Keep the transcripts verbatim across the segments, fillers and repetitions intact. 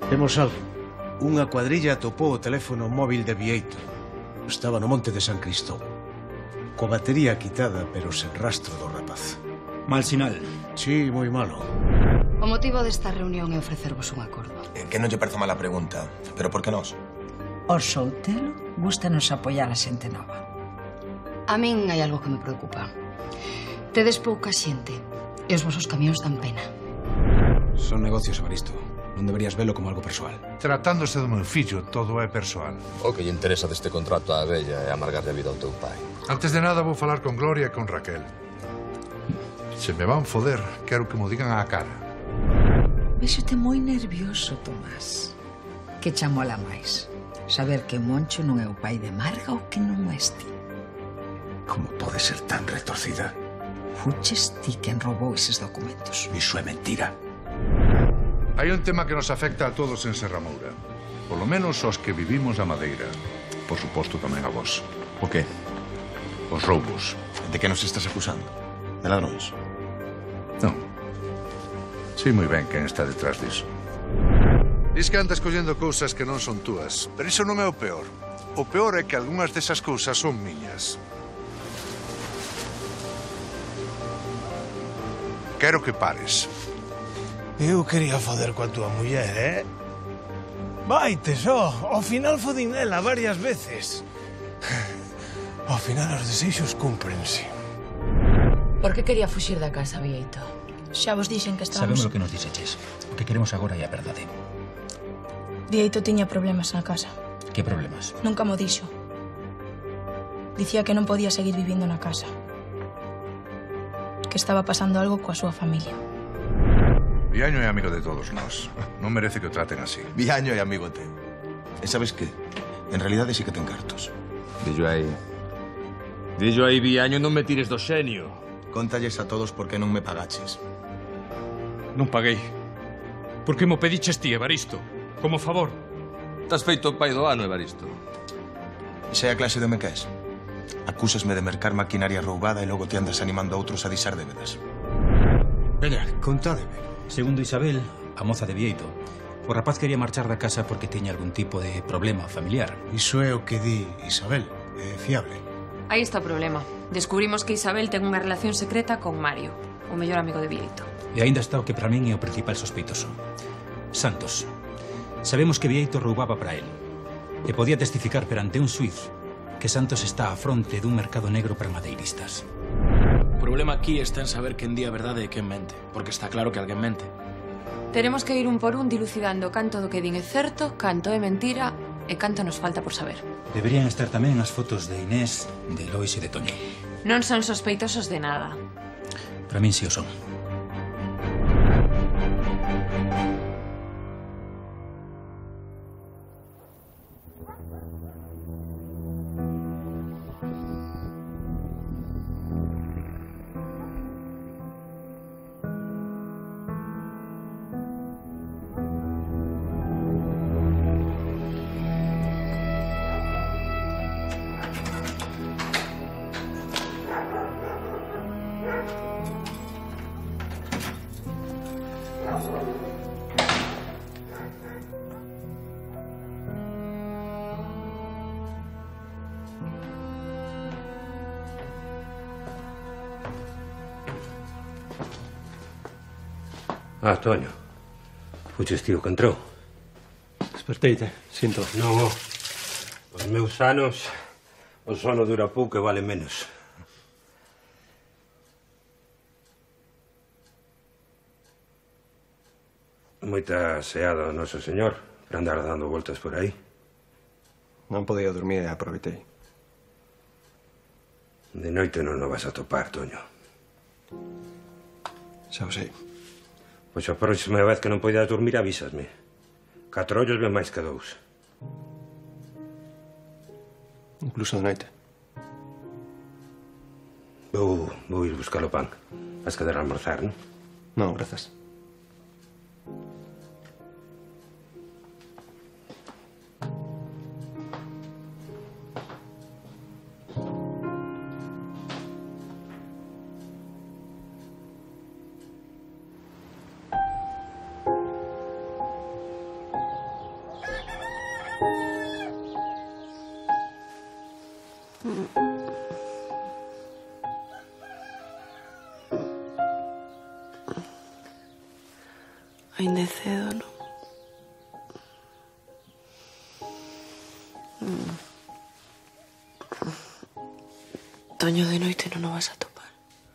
Temos algo. Unha cuadrilla atopou o teléfono móvil de Vieito. Estaba no monte de San Cristóbal. Coa batería quitada, pero sen rastro do rapaz. Mal sinal. Sí, moi malo. O motivo desta reunión é ofrecervos un acordo. Eh, que non lle parece mala pregunta, pero por que nós? Os soltero gústanos apoiar a xente nova. A min hai algo que me preocupa. Tedes pouca xente e os vosos camións dan pena. Son negocios, Evaristo. Non deberías velo como algo persoal. Tratándose do meu fillo, todo é persoal. O que lle interesa deste contrato á vella é amargarle a vida ao teu pai. Antes de nada vou falar con Gloria e con Raquel. Se me van foder, quero que mo digan á cara. Véxote moi nervioso, Tomás. Que chamola máis? Saber que Moncho non é o pai de Marga ou que non o es ti? Como pode ser tan retorcida? Fuches ti quen roubou eses documentos. Iso é mentira. Hai un tema que nos afecta a todos en Serramoura. Por lo menos os que vivimos a Madeira. Por suposto tamén a vos. O que? Os roubos. De que nos estás acusando? De ladróns? Non. Sí, moi ben quen está detrás diso. Dis que andas collendo cousas que non son túas. Pero iso non é o peor. O peor é que algunhas desas cousas son miñas. Quero que pares. Eu quería foder coa túa muller, eh? Vaite só, ao final fodín nela varias veces. Ao final os deseixos cúmprense. Por que quería fuxir da casa, Vieito? Xa vos dixen que estábamos... Sabemos o que nos dixeches. O que queremos agora é a verdade. Vieito tiña problemas na casa. Que problemas? Nunca mo dixo. Dicía que non podía seguir vivindo na casa. Que estaba pasando algo coa súa familia. Viaño é amigo de todos nós. Non merece que o traten así. Viaño é amigo teu. E sabes que? En realidade sí que ten cartos. Dillo aí. Dillo aí, Viaño, non me tires do xenio. Contalles a todos por que non me pagaches. Non paguei. Por que mo pediches ti, Evaristo? Como favor. T'has feito o pai do ano, Evaristo. Esa é a clase de me que és. Acúsasme de mercar maquinaria roubada e logo te andas animando a outros a disar débedas. Veña, contádeme. Segundo Isabel, a moza de Vieito, o rapaz quería marchar da casa porque tiña algún tipo de problema familiar. Iso é o que di Isabel. É fiable. Aí está o problema. Descubrimos que Isabel ten unha relación secreta con Mario, o mellor amigo de Vieito. E aínda está o que para min é o principal sospeitoso. Santos. Sabemos que Vieito roubaba para él. E podía testificar perante un xuiz que Santos está á fronte dun mercado negro para madeiristas. O problema aquí está en saber quen di a verdade e quen mente, porque está claro que alguén mente. Teremos que ir un por un dilucidando canto do que din é certo, canto é mentira e canto nos falta por saber. Deberían estar tamén as fotos de Inés, de Lois e de Toño. Non son sospeitosos de nada. Para min si o son. Ah, Toño. Fuches tío que entrou. Desperteite, sinto. Non, oh. Os meus anos, o sono dura pouco e vale menos. Moita seada, noso señor, para andar dando voltas por aí. Non podía dormir e aproveitei. De noite non o vas a topar, Toño. Xa o sei. Pois a próxima vez que non poidas dormir, avísasme. Catro ollos ven máis que dous. Incluso de noite. Vou, vou ir buscar o pan. Vas quedar a almorzar, non? Non, grazas. Ainda é cedo, non? Mm. Toño de noite non o vas a topar.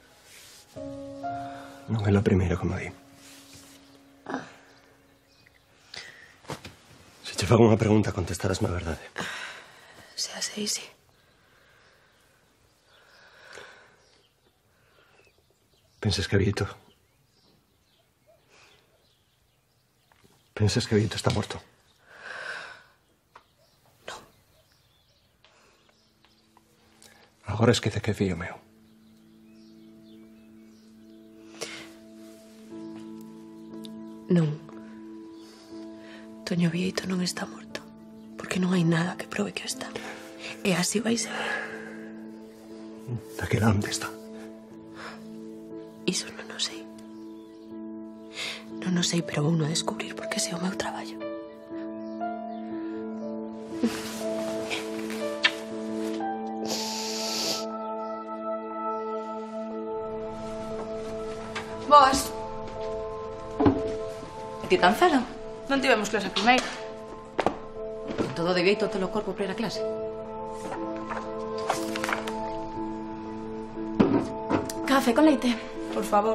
Non é a primeira que me di. Se te fago unha pregunta, contestarásme a verdade. Se a sei, sí. Pensas que Vieito... Pensas que Vieito está morto? Non. Agora esquece que é fillo meu. Non. Toño Vieito non está morto. Porque non hai nada que probe que o está. E así vai ser. Daquela onde está? Iso non o sei. Non o sei, pero vou no a descubrir porque ese é o meu traballo. Boas. E ti tan cedo? Non tivemos clase a primeira. Con todo de Vieito telo corpo para ir a clase. Café con leite, por favor.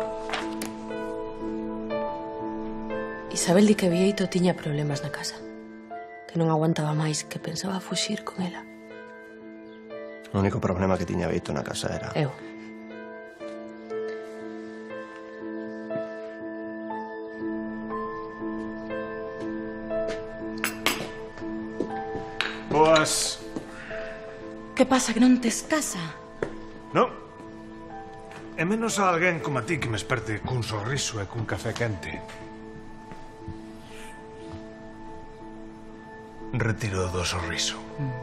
Isabel di que Vieito tiña problemas na casa. Que non aguantaba máis, que pensaba fuxir con ela. O único problema que tiña Vieito na casa era... Eu. Boas. Que pasa, que non tes casa? Non. E menos a alguén como a ti que me esperte cun sorriso e cun café quente. Retiro do sorriso.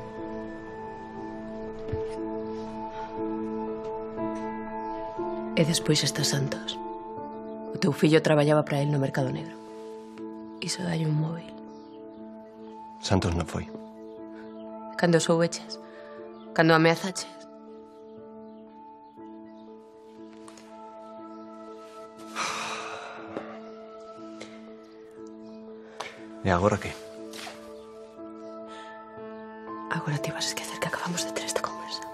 E despois está Santos. O teu fillo traballaba para el no mercado negro. Iso dalle un móvil. Santos non foi. Cando soubeches? Cando ameazaches? E agora que? Agora te vas a esquecer que acabamos de ter esta conversa.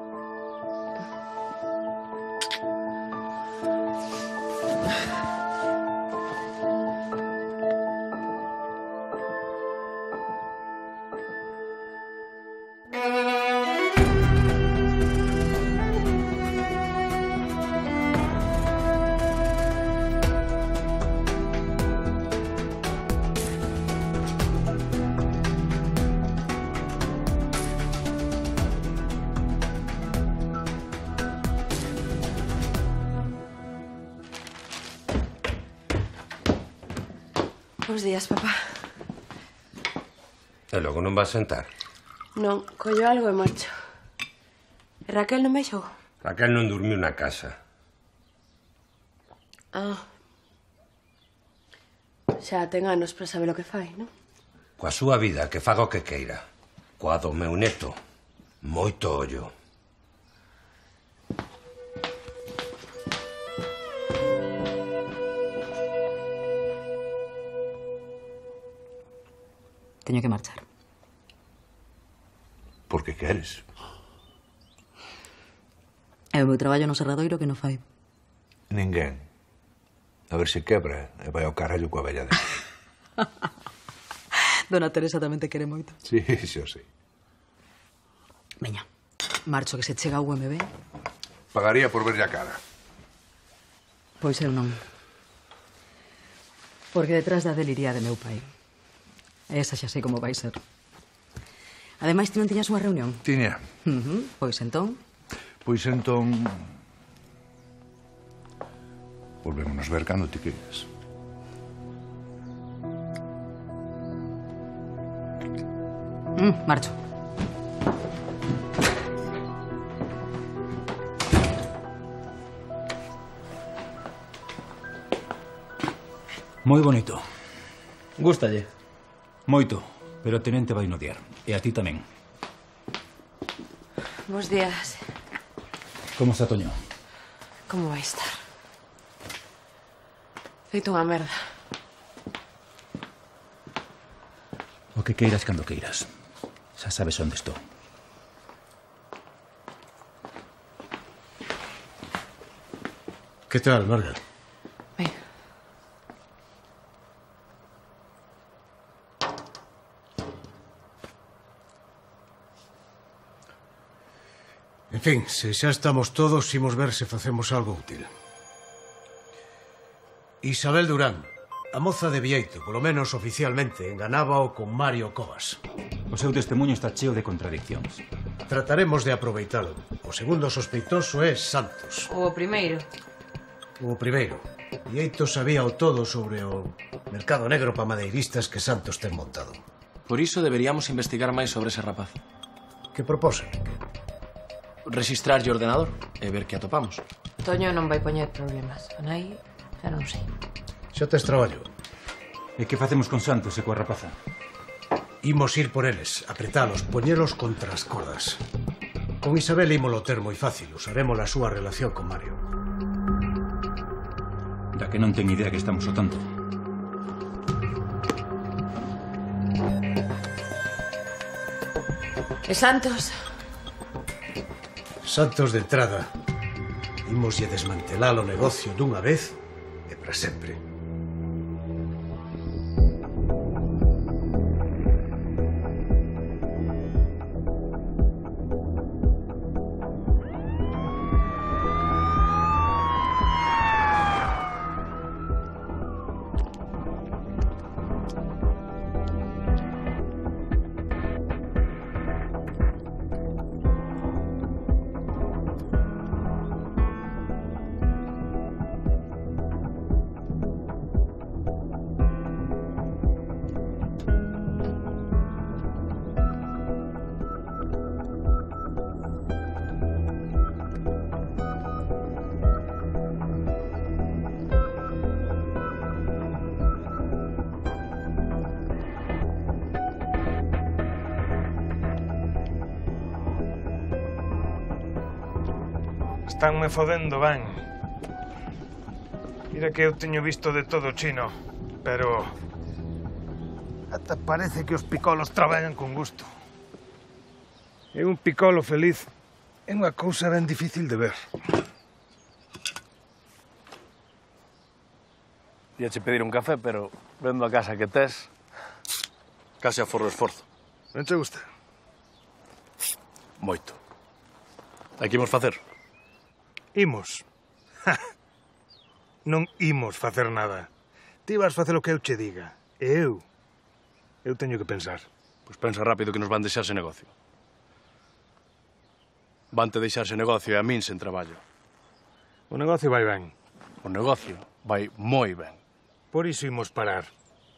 Bos días, papá. E logo non vas sentar? Non, collo algo e marcho. E Raquel non baixou? Raquel non dormiu na casa. Ah. Xa ten anos para saber o que fai, non? Coa súa vida, que faga o que queira. Coa do meu neto, moito ollo. Teño que marchar. Por que queres? É o meu traballo no serradoiro que non fai. Ninguén. A ver se quebra e vai ao carallo coa vella dela. Dona Teresa tamén te quere moito. Sí, xo sei. Veña, marcho que se chega o U M B. Pagaría por verlle a cara. Pois eu non. Porque detrás da deliría de meu pai. Esa xa sei como vai ser. Ademais, ti non tiñas unha reunión? Tiña. Uh -huh. Pois entón... Pois entón... Volvémonos ver cando ti queiras. Mm, marcho. Moi bonito. Gústalle? Moito, pero a tenente vai no odiar. E a ti tamén. Bos días. Como está Toño? Como vai estar? Feito unha merda. O que queiras cando queiras. Xa sabes onde estou. Que tal, Marga? Ben. En fin, se xa estamos todos, imos ver se facemos algo útil. Isabel Durán, a moza de Bieito, polo menos oficialmente, enganábao con Mario Covas. O seu testemunho está cheo de contradiccións. Trataremos de aproveitalo. O segundo sospeitoso é Santos. O primeiro. O primeiro. Bieito sabía o todo sobre o mercado negro para madeiristas que Santos ten montado. Por iso deberíamos investigar máis sobre ese rapaz. Que proposen? Registrarlle o ordenador e ver que atopamos. Toño non vai poñer problemas. A nai, xa non sei. Xa tes traballo. E que facemos con Santos e coa rapaza? Imos ir por eles, apretalos, poñelos contra as cordas. Con Isabel ímolo ter moi fácil. Usaremos a súa relación con Mario. Da que non ten idea que estamos o tanto. E Santos? Santos de entrada. Imoslle desmantelar o negocio dunha vez e para sempre. Estánme fodendo ben. Mira que eu teño visto de todo chino, pero ata parece que os picolos traballan con gusto. E un picolo feliz é unha cousa ben difícil de ver. Ia che pedir un café, pero vendo a casa que tes, case aforro o esforzo. Non te gusta? Moito. Hai que imos facer? Imos. Non imos facer nada. Ti vas facer o que eu che diga. E eu, eu teño que pensar. Pois pensa rápido que nos van deixar ese negocio. Vante deixar ese negocio e a min sen traballo. O negocio vai ben. O negocio vai moi ben. Por iso imos parar.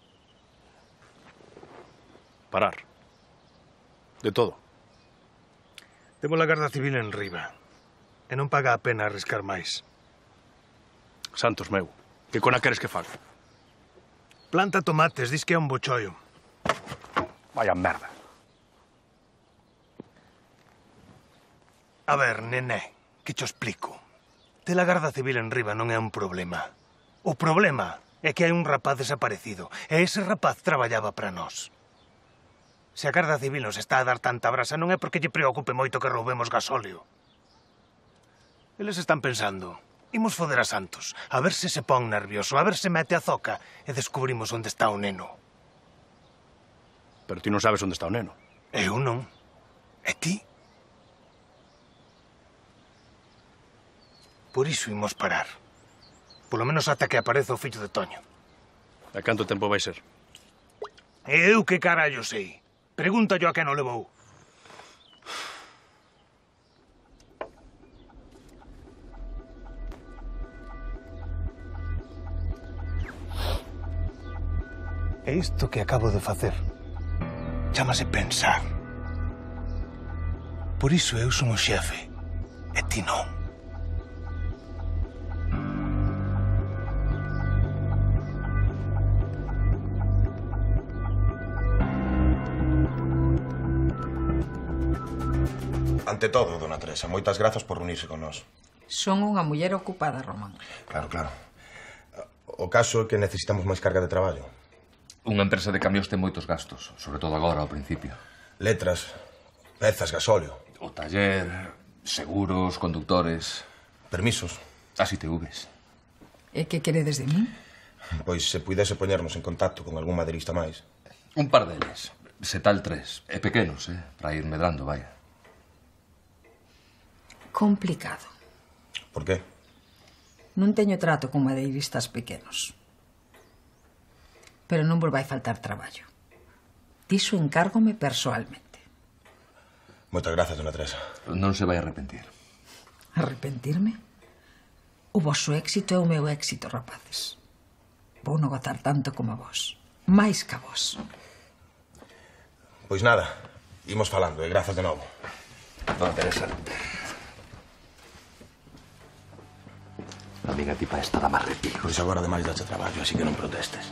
Parar? De todo? Temos a Garda Civil en riba. E non paga a pena arriscar máis. Santos meu, que cona queres que faga? Planta tomates, dis que é un bochollo. Vaya merda. A ver, nené, que cho explico. Ter a Garda Civil en riba non é un problema. O problema é que hai un rapaz desaparecido, e ese rapaz traballaba para nós. Se a Garda Civil nos está a dar tanta brasa non é porque lle preocupe moito que roubemos gasóleo. Eles están pensando, imos foder a Santos, a ver se se pon nervioso, a ver se mete a zoca e descubrimos onde está o neno. Pero ti non sabes onde está o neno. Eu non. E ti? Por iso imos parar. Polo menos ata que apareza o fillo de Toño. E canto tempo vai ser? E eu que carallo sei. Pregúntallo a quen o levou. É isto que acabo de facer. Chámase pensar. Por iso eu son o xefe, e ti non. Ante todo, dona Teresa, moitas grazas por unirse con nós. Son unha muller ocupada, Román. Claro, claro. O caso é que necesitamos máis carga de traballo. Unha empresa de camións ten moitos gastos, sobre todo agora, ao principio. Letras, pezas, gasóleo. O taller, seguros, conductores... Permisos. As I T Vs. E que queredes de mí? Pois se puidese poñernos en contacto con algún maderista máis. Un par deles. Se tal tres. E pequenos, eh? Para ir medrando, vaya. Complicado. Por qué? Non teño trato con madeiristas pequenos. Pero non vos vai faltar traballo. Diso encárgome persoalmente. Moitas grazas, dona Teresa. Non se vai arrepentir. Arrepentirme? O vosso éxito é o meu éxito, rapaces. Vou non gozar tanto como a vos. Máis que a vos. Pois nada, imos falando, e grazas de novo. Dona Teresa. A minha tipa esta dá máis repío. Pois agora ademais dache traballo, así que non protestes.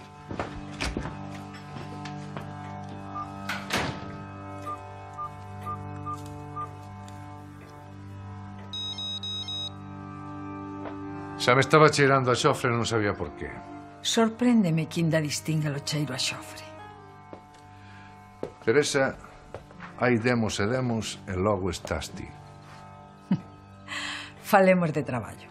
Xa me estaba cheirando a xofre e non sabía por qué. Sorpréndeme que ainda distinga o cheiro a xofre. Teresa, hai demos e demos e logo estás ti. Falemos de traballo.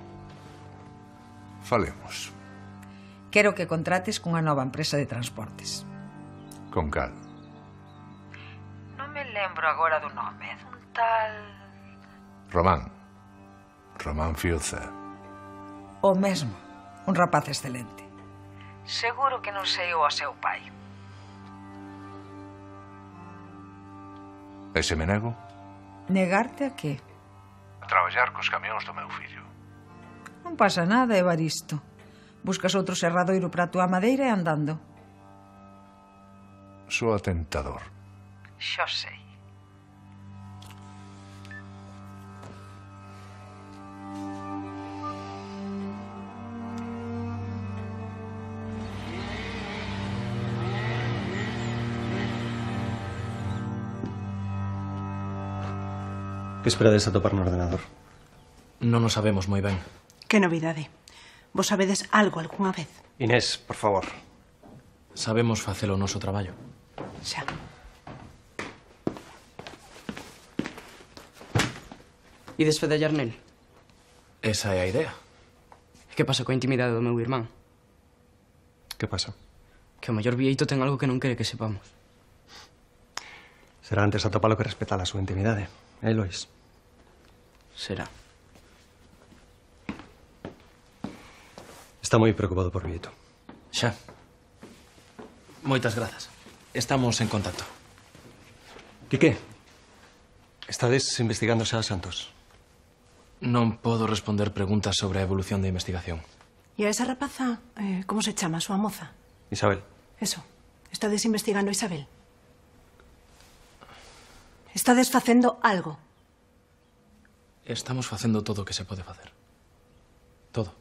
Falemos. Quero que contrates cunha nova empresa de transportes. Con cal. Non me lembro agora do nome. É dun tal... Román. Román Fiuza. O mesmo. Un rapaz excelente. Seguro que non sei o seu pai. E se me nego? Negarte a que? A traballar cos camións do meu fillo. Non pasa nada, Evaristo. Buscas outro serradoiro para a túa madeira e andando. Soa tentador. Xo sei. Que esperades atopar no ordenador? Non o sabemos moi ben. Que novidade. Vos sabedes algo algunha vez? Inés, por favor. Sabemos facelo o noso traballo. Xa. Ides fedallar nel? Esa é a idea. E que pasa coa intimidade do meu irmán? Que pasa? Que o maior Bieito ten algo que non quere que sepamos. Será antes atopalo que respetar a súa intimidade. Eh, Lois? Será. Está moi preocupado por Bieito. Xa. Moitas grazas. Estamos en contacto. Quique, estades investigando xa a Santos? Non podo responder preguntas sobre a evolución da investigación. E a esa rapaza, eh, como se chama a súa moza? Isabel. Eso. Estades investigando a Isabel? Estades facendo algo? Estamos facendo todo o que se pode facer. Todo.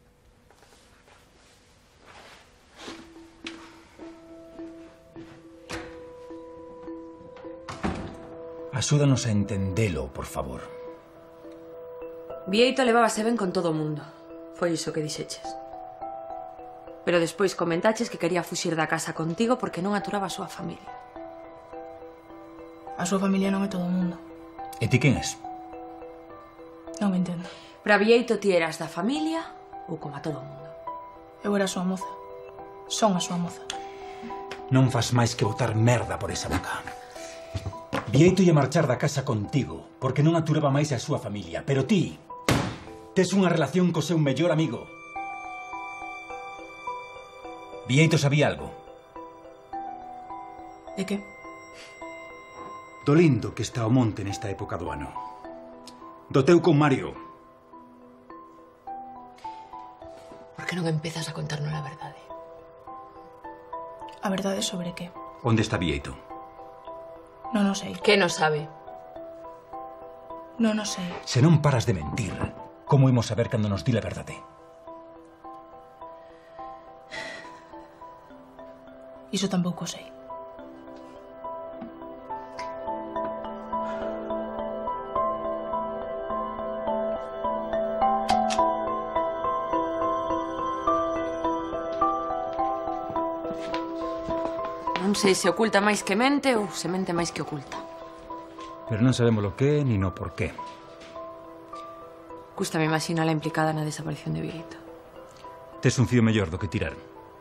Axúdanos a entendelo, por favor. Bieito levábase ben con todo o mundo. Foi iso que dixeches. Pero despois comentaches que quería fuxir da casa contigo porque non aturaba a súa familia. A súa familia non é todo o mundo. E ti quen és? Non me entendo. Para Bieito ti eras da familia ou como a todo o mundo? Eu era a súa moza. Son a súa moza. Non fas máis que botar merda por esa boca. Bieito ia marchar da casa contigo porque non aturaba máis a súa familia. Pero ti tes unha relación co seu mellor amigo. Bieito sabía algo. De que? Do lindo que está o monte nesta época do ano. Do teu con Mario. Por que non empezas a contarnos a verdade? A verdade sobre que? Onde está Bieito? Non o sei. Que non sabe? Non o sei. Se non paras de mentir, como imos saber cando nos di a verdade? Iso tampouco sei. Non sei se oculta máis que mente ou se mente máis que oculta. Pero non sabemos lo que ni no por qué. Custa me imaginar a implicada na desaparición de Bieito. Tes un fío mellor do que tirar.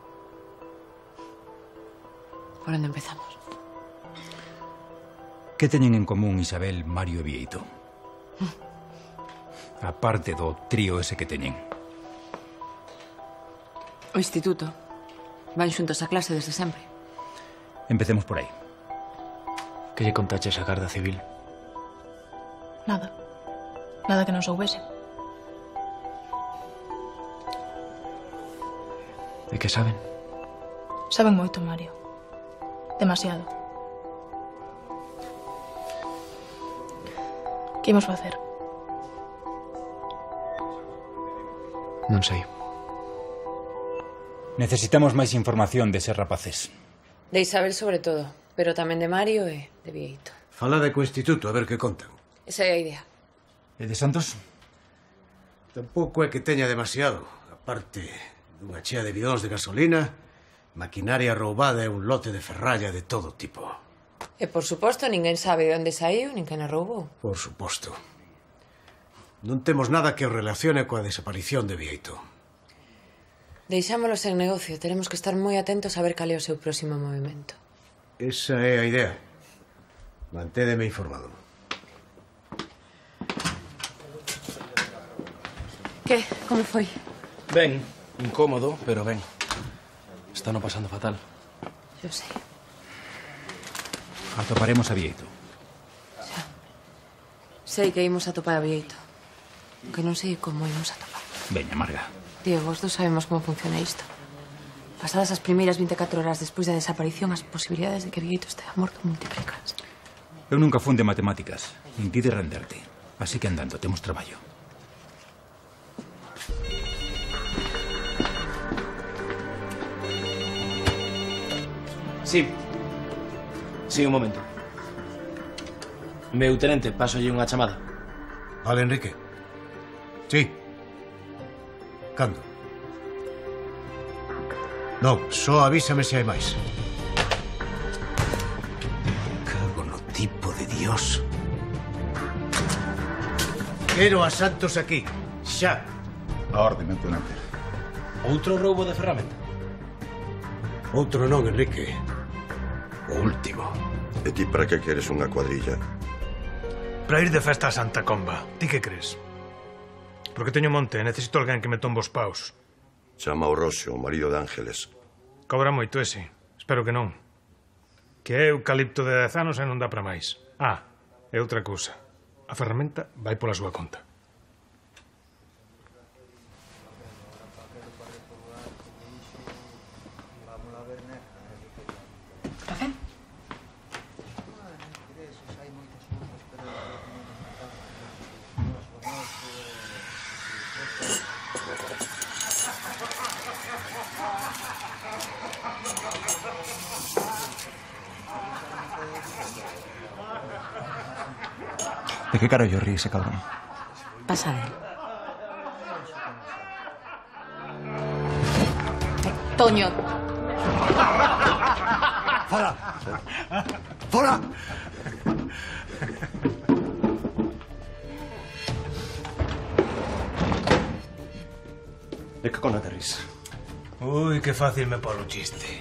Por onde empezamos? Que teñen en común Isabel, Mario e Bieito? A parte do trío ese que teñen. O instituto. Van xuntos a clase desde sempre. Empecemos por aí. Que lle contaches a Garda Civil? Nada. Nada que non soubese. E que saben? Saben moito, Mario. Demasiado. Que imos facer? Non sei. Necesitamos máis información deses rapaces. De Isabel sobre todo, pero tamén de Mario e de Bieito. Falade co instituto, a ver que contan. Esa é a idea. E de Santos? Tampouco é que teña demasiado. Aparte dunha chea de bidóns de gasolina, maquinaria roubada e un lote de ferralla de todo tipo. E, por suposto, ninguén sabe de onde saiu nin quen a roubou. Por suposto. Non temos nada que o relacione coa desaparición de Bieito. Deixámolo sen negocio. Teremos que estar moi atentos a ver cal é o seu próximo movimento. Esa é a idea. Mantédeme informado. Que? Como foi? Ben, incómodo, pero ben. Están o pasando fatal. Eu sei. Atoparemos a Bieito. Xa. Sei que imos atopar a Bieito. Que non sei como imos atopar. Veña, Marga. Diego, os dos sabemos como funciona isto. Pasadas as primeiras vinte e catro horas despois da desaparición, as posibilidades de que Bieito estea morto multiplicanse. Eu nunca fun de matemáticas. Impide renderte. Así que andando, temos traballo. Sí. Sí, un momento. Meu tenente, pasolle unha chamada. Vale, Enrique. Sí. Cando? Non, só avísame se hai máis. Cago no tipo de Dios. Quero a Santos aquí. Xa. A orde, meu tenente. Outro roubo de ferramenta? Outro non, Enrique. O último. E ti para que queres unha cuadrilla? Para ir de festa a Santa Comba. Ti que crees? Porque teño monte e necesito alguén que me tombe os paus. Chama o Roxo, o marido de Ángeles. Cobra moito ese. Espero que non. Que é eucalipto de dez anos e non dá para máis. Ah, e outra cousa. A ferramenta vai pola súa conta. Café? ¿De qué carallo ríe ese cabrón? Pasa de él. Toño. ¡Fora! ¡Fora! ¿De qué cona te ríes? Uy, qué fácil me pone un chiste.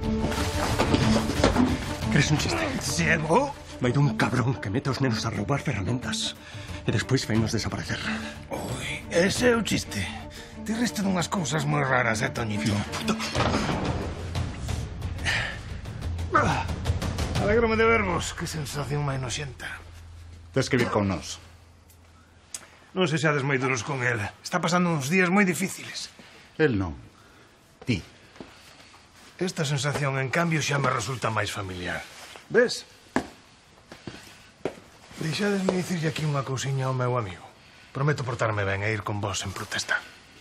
¿Crees un chiste? ¿Ciego? Vai dun cabrón que mete os nenos a roubar ferramentas e despois vainos desaparecer. Uy, ese é o chiste. Ti reste dunhas cousas moi raras, eh, Toñito? Puta. Ah, alégrome de vervos. Que sensación máis noxenta. Tes que vir con nós. Non se xades moi duros con el. Está pasando uns días moi difíciles. El non. Ti. Esta sensación, en cambio, xa me resulta máis familiar. Ves? Deixadesme dicirlle aquí unha cousiña ao meu amigo. Prometo portarme ben e ir con vos en protesta.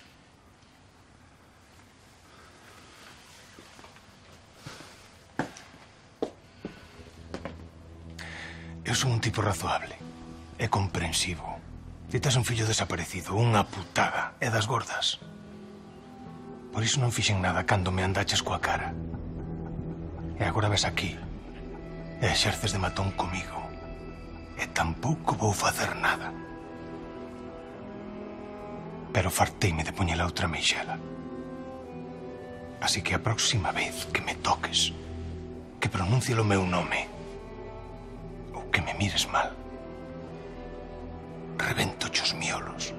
Eu son un tipo razoable e comprensivo. Ti tes un fillo desaparecido, unha putada, e das gordas. Por iso non fixen nada cando me andaches coa cara. E agora ves aquí. E exerces de matón comigo. E tampouco vou facer nada. Pero farteime de poñela outra meixela. Así que a próxima vez que me toques, que pronuncie o meu nome, ou que me mires mal, rebento os miolos.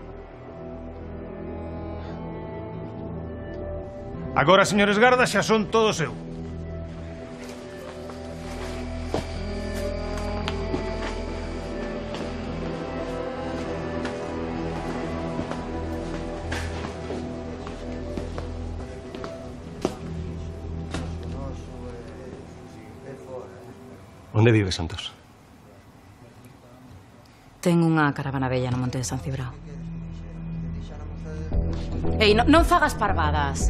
Agora, señores gardas, xa son todos eu. Onde vive, Santos? Ten unha caravana bella no monte de San Cibrao. Ei, non, non fagas parvadas.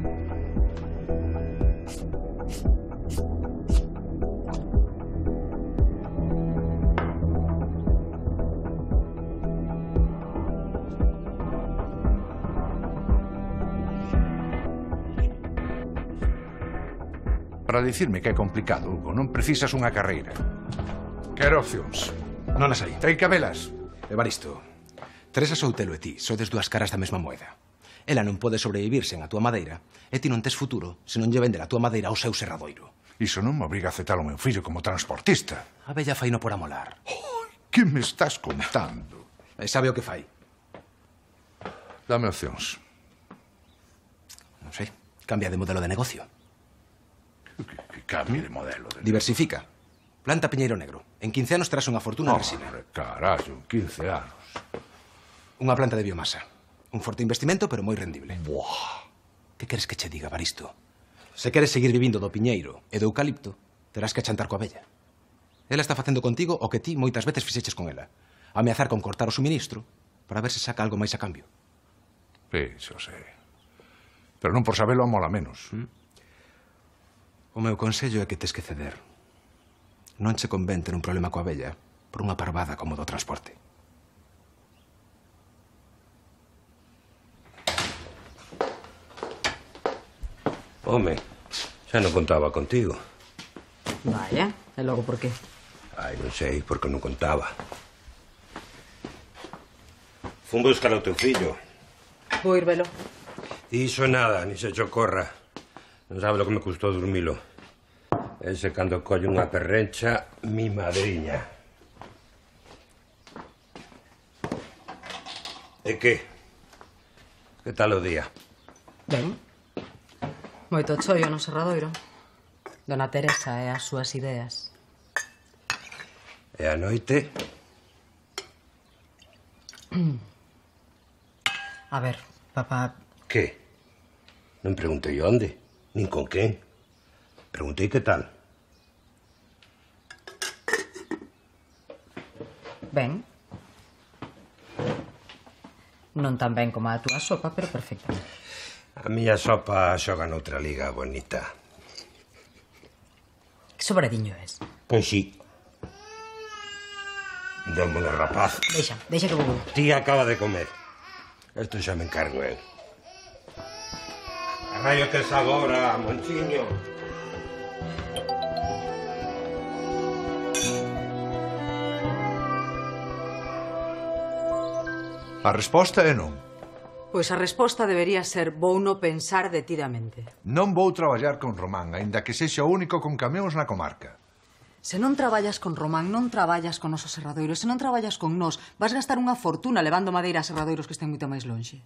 Para dicirme que é complicado, Hugo, non precisas unha carreira. Quero opcións. Non as hai. Ten cabelas. Evaristo, Teresa Soutelo e ti sodes dúas caras da mesma moeda. Ela non pode sobrevivir sen a túa madeira e ti non tes futuro se non lle vender a túa madeira ao seu serradoiro. Iso non me obriga a aceptar o meu fillo como transportista. A bella faino por amolar. Oh, que me estás contando? E sabe o que fai? Dame opcións. Non sei. Cambia de modelo de negocio. Que, que cambie de modelo de... Diversifica. Planta piñeiro negro. En quince anos terás unha fortuna en resina. Carallo, quince anos. Unha planta de biomasa. Un forte investimento, pero moi rendible. Buah. Que queres que che diga, Baristo? Se queres seguir vivindo do piñeiro e do eucalipto, terás que chantar coa vella. Ela está facendo contigo o que ti moitas veces fixeches con ela. Ameazar con cortar o suministro para ver se saca algo máis a cambio. Sí, xo sei. Pero non por sabelo amola menos. ¿Mm? O meu consello é que tes que ceder. Non che convén ter un problema coa vella por unha parvada como do transporte. Home, xa non contaba contigo. Vaya, e logo por qué? Ai, non sei, porque non contaba. Fun buscar ao teu fillo. Vou ir velo. Iso nada, ni se cho corra. Non sabe lo que me custou dormilo. Ese cando colle unha perrencha, mi madriña. E que? Que tal o día? Ben. Moito chollo no serradoiro. Dona Teresa e as súas ideas. E a noite? A ver, papá... Que? Non preguntei onde, nin con quen. Preguntei que tal. Ben. Non tan ben como a túa sopa, pero perfectamente. A miña sopa xoga noutra liga, bonita. Que sobradiño es. Pois sí. Domo de rapaz. Deixa, deixa que vou. Ti acaba de comer. Esto xa me encargo eu. Arraio que es agora, Monchiño. A resposta é non. Pois a resposta debería ser vou no pensar detidamente. Non vou traballar con Román, aínda que sexa o único con camións na comarca. Se non traballas con Román, non traballas con nosos serradoiros. Se non traballas con nós, vas gastar unha fortuna levando madeira a serradoiros que estén moito máis lonxe.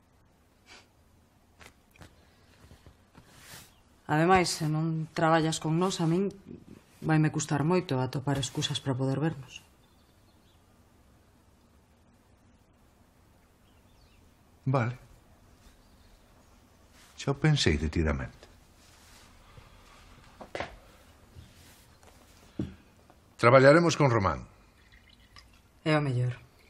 Ademais, se non traballas con nós, a min vaime custar moito atopar excusas para poder vernos. Vale. Xa o pensei detidamente. Traballaremos con Román. É o mellor.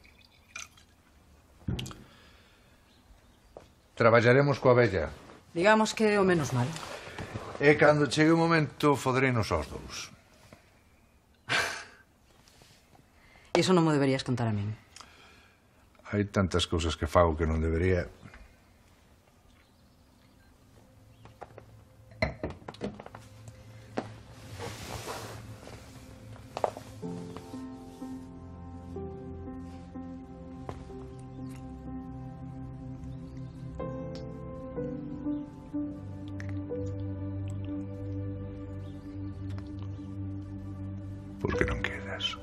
Traballaremos coa vella. Digamos que é o menos mal. E cando chegue o momento, fodereinos aos dous. Iso non mo deberías contar a min. Hai tantas cousas que fago que non debería... caso.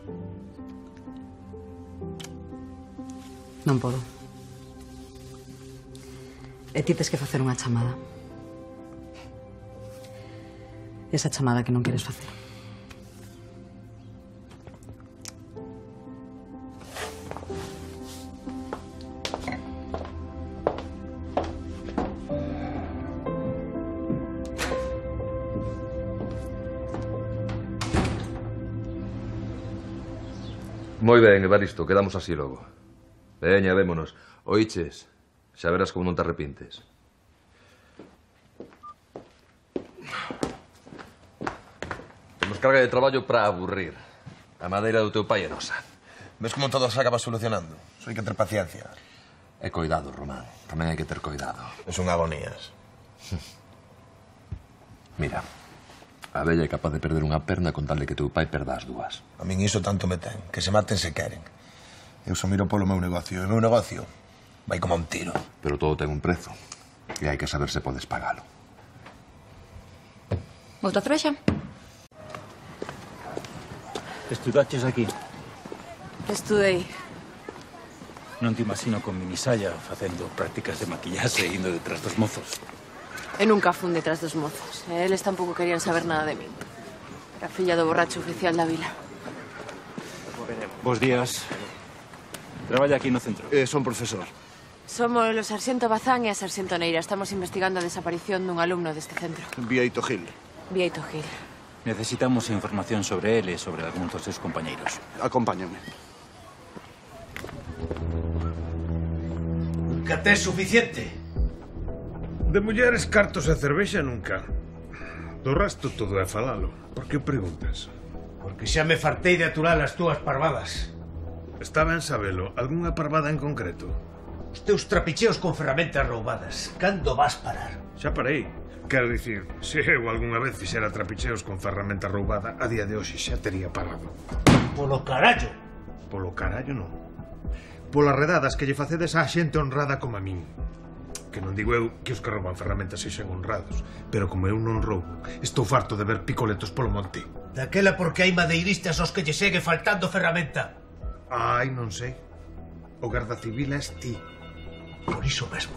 Non podo. E ti tes que facer unha chamada. Esa chamada que non queres facer. Moi ben, Evaristo, quedamos así logo. Veña, vémonos. Oiches, xa verás como non te arrepintes. Temos carga de traballo para aburrir. A madeira do teu pai é nosa. Ves como todo se acaba solucionando? Só hai que ter paciencia. E coidado, Román. Tamén hai que ter coidado. Son agonías. Mira, a vella é capaz de perder unha perna con tal de que teu pai perda as dúas. A min iso tanto me ten, que se maten se queren. Eu só miro polo meu negocio, e o meu negocio vai como un tiro. Pero todo ten un prezo, e hai que saber se podes pagalo. Outra frexa? Estudaches aquí? Estudei. Non te imagino con minisalla facendo prácticas de maquillaxe e indo detrás dos mozos. E nunca fun detrás dos mozos. E eles tampouco querían saber nada de min. Era filla do borracho oficial da vila. Bos días. Traballa aquí no centro. Eh, son profesor. Somos o sarxento Bazán e a sarxento Neira. Estamos investigando a desaparición dun alumno deste centro. Vieito Gil. Vieito Gil. Necesitamos información sobre él e sobre algúns dos seus compañeiros. Acompáñame. Nunca tes suficiente. De mulleres, cartos e cervexa nunca. Do resto todo é falalo. Por que preguntas? Porque xa me fartei de aturar as túas parvadas. Está ben sabelo. Algúnha parvada en concreto? Os teus trapicheos con ferramentas roubadas. Cando vas parar? Xa parei. Quero dicir, se eu algunha vez fixera trapicheos con ferramenta roubada, a día de hoxe xa tería parado. Polo carallo. Polo carallo non. Polas redadas que lle facedes á xente honrada como a min. Que non digo eu que os que rouban ferramentas sexan honrados, pero como eu non roubo, estou farto de ver picoletos polo monte. Daquela porque hai madeiristas aos que lle segue faltando ferramenta. Ai, non sei. O garda civil és ti. Por iso mesmo.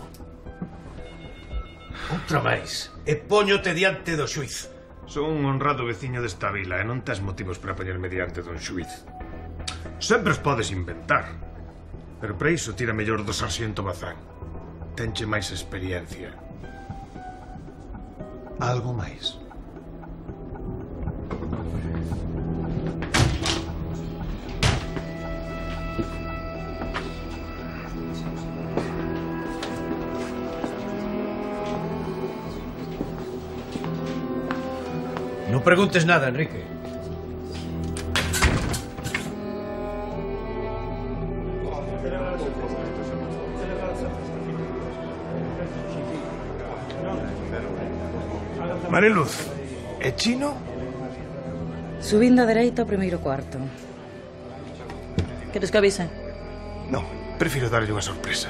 Outra máis. E póñote diante do xuiz. Son un honrado veciño desta vila e non tes motivos para poñerme diante dun xuiz. Sempre os podes inventar. Pero para iso tira mellor do sarxento Bazán. Tenche máis experiencia. Algo máis. Non preguntes nada, Enrique. Mariluz, é chino? Subindo a dereita ao primeiro cuarto. Queres que avise? Non, prefiro darlle unha sorpresa.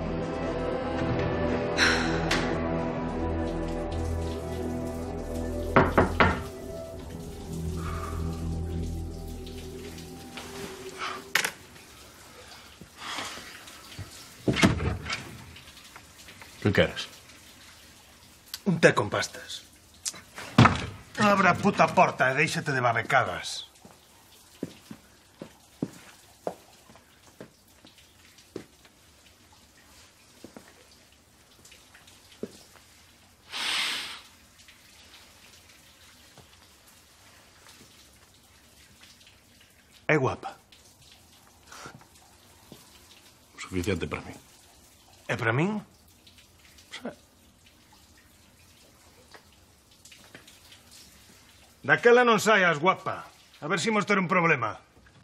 Que queres? Un té con pastas. Abra a puta porta e déixate de babecadas. É guapa. Suficiente para mí. E para min? Daquela non saias, guapa. A ver se imos ter un problema.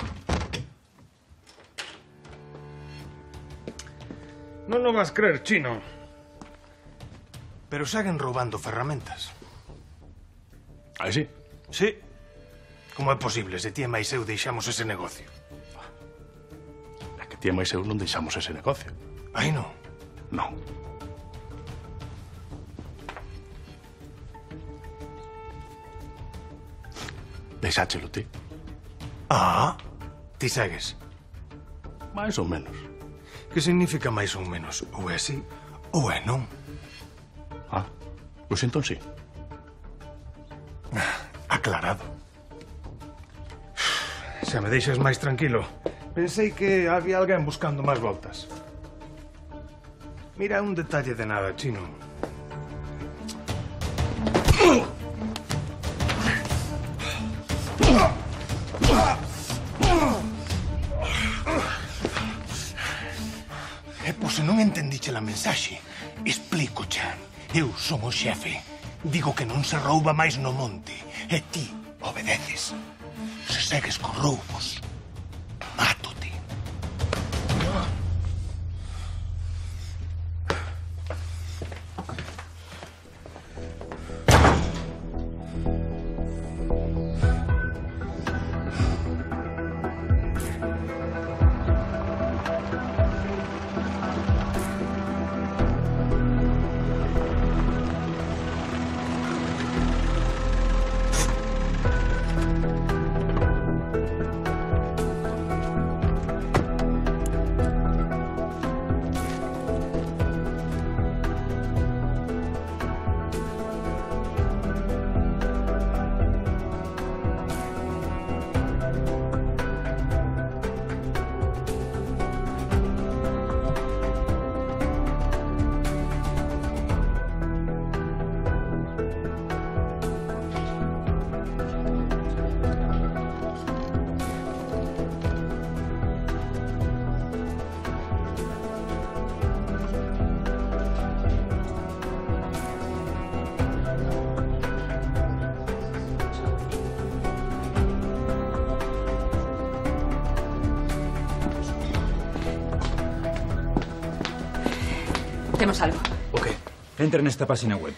Non o vas creer, chino. Pero seguen roubando ferramentas. Ah, sí? Sí. Como é posible se ti e máis eu deixamos ese negocio? É que ti e máis eu non deixamos ese negocio. Ai, non? Non. Deixáchelo ti. Ah, ti segues. Mais ou menos. Que significa máis ou menos? Ou é así, ou é non? Ah, pois entón sí. Aclarado. Se me deixas máis tranquilo. Pensei que había alguén buscando máis voltas. Mira un detalle de nada, Chino. E por se non entendiche a mensaxe, explico xa. Eu son o xefe. Digo que non se rouba máis no monte. E ti obedeces. Se segues con roubos, mátote. Temos algo. Ok. Entra nesta página web.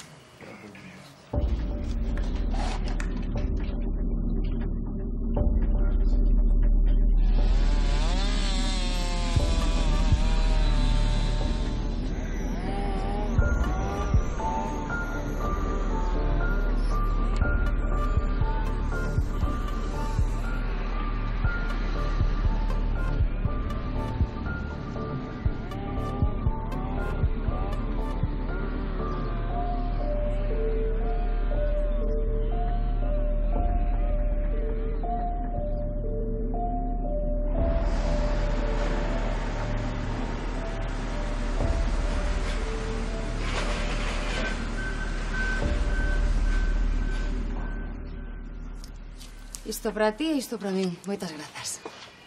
Isto para ti e isto para min. Moitas grazas.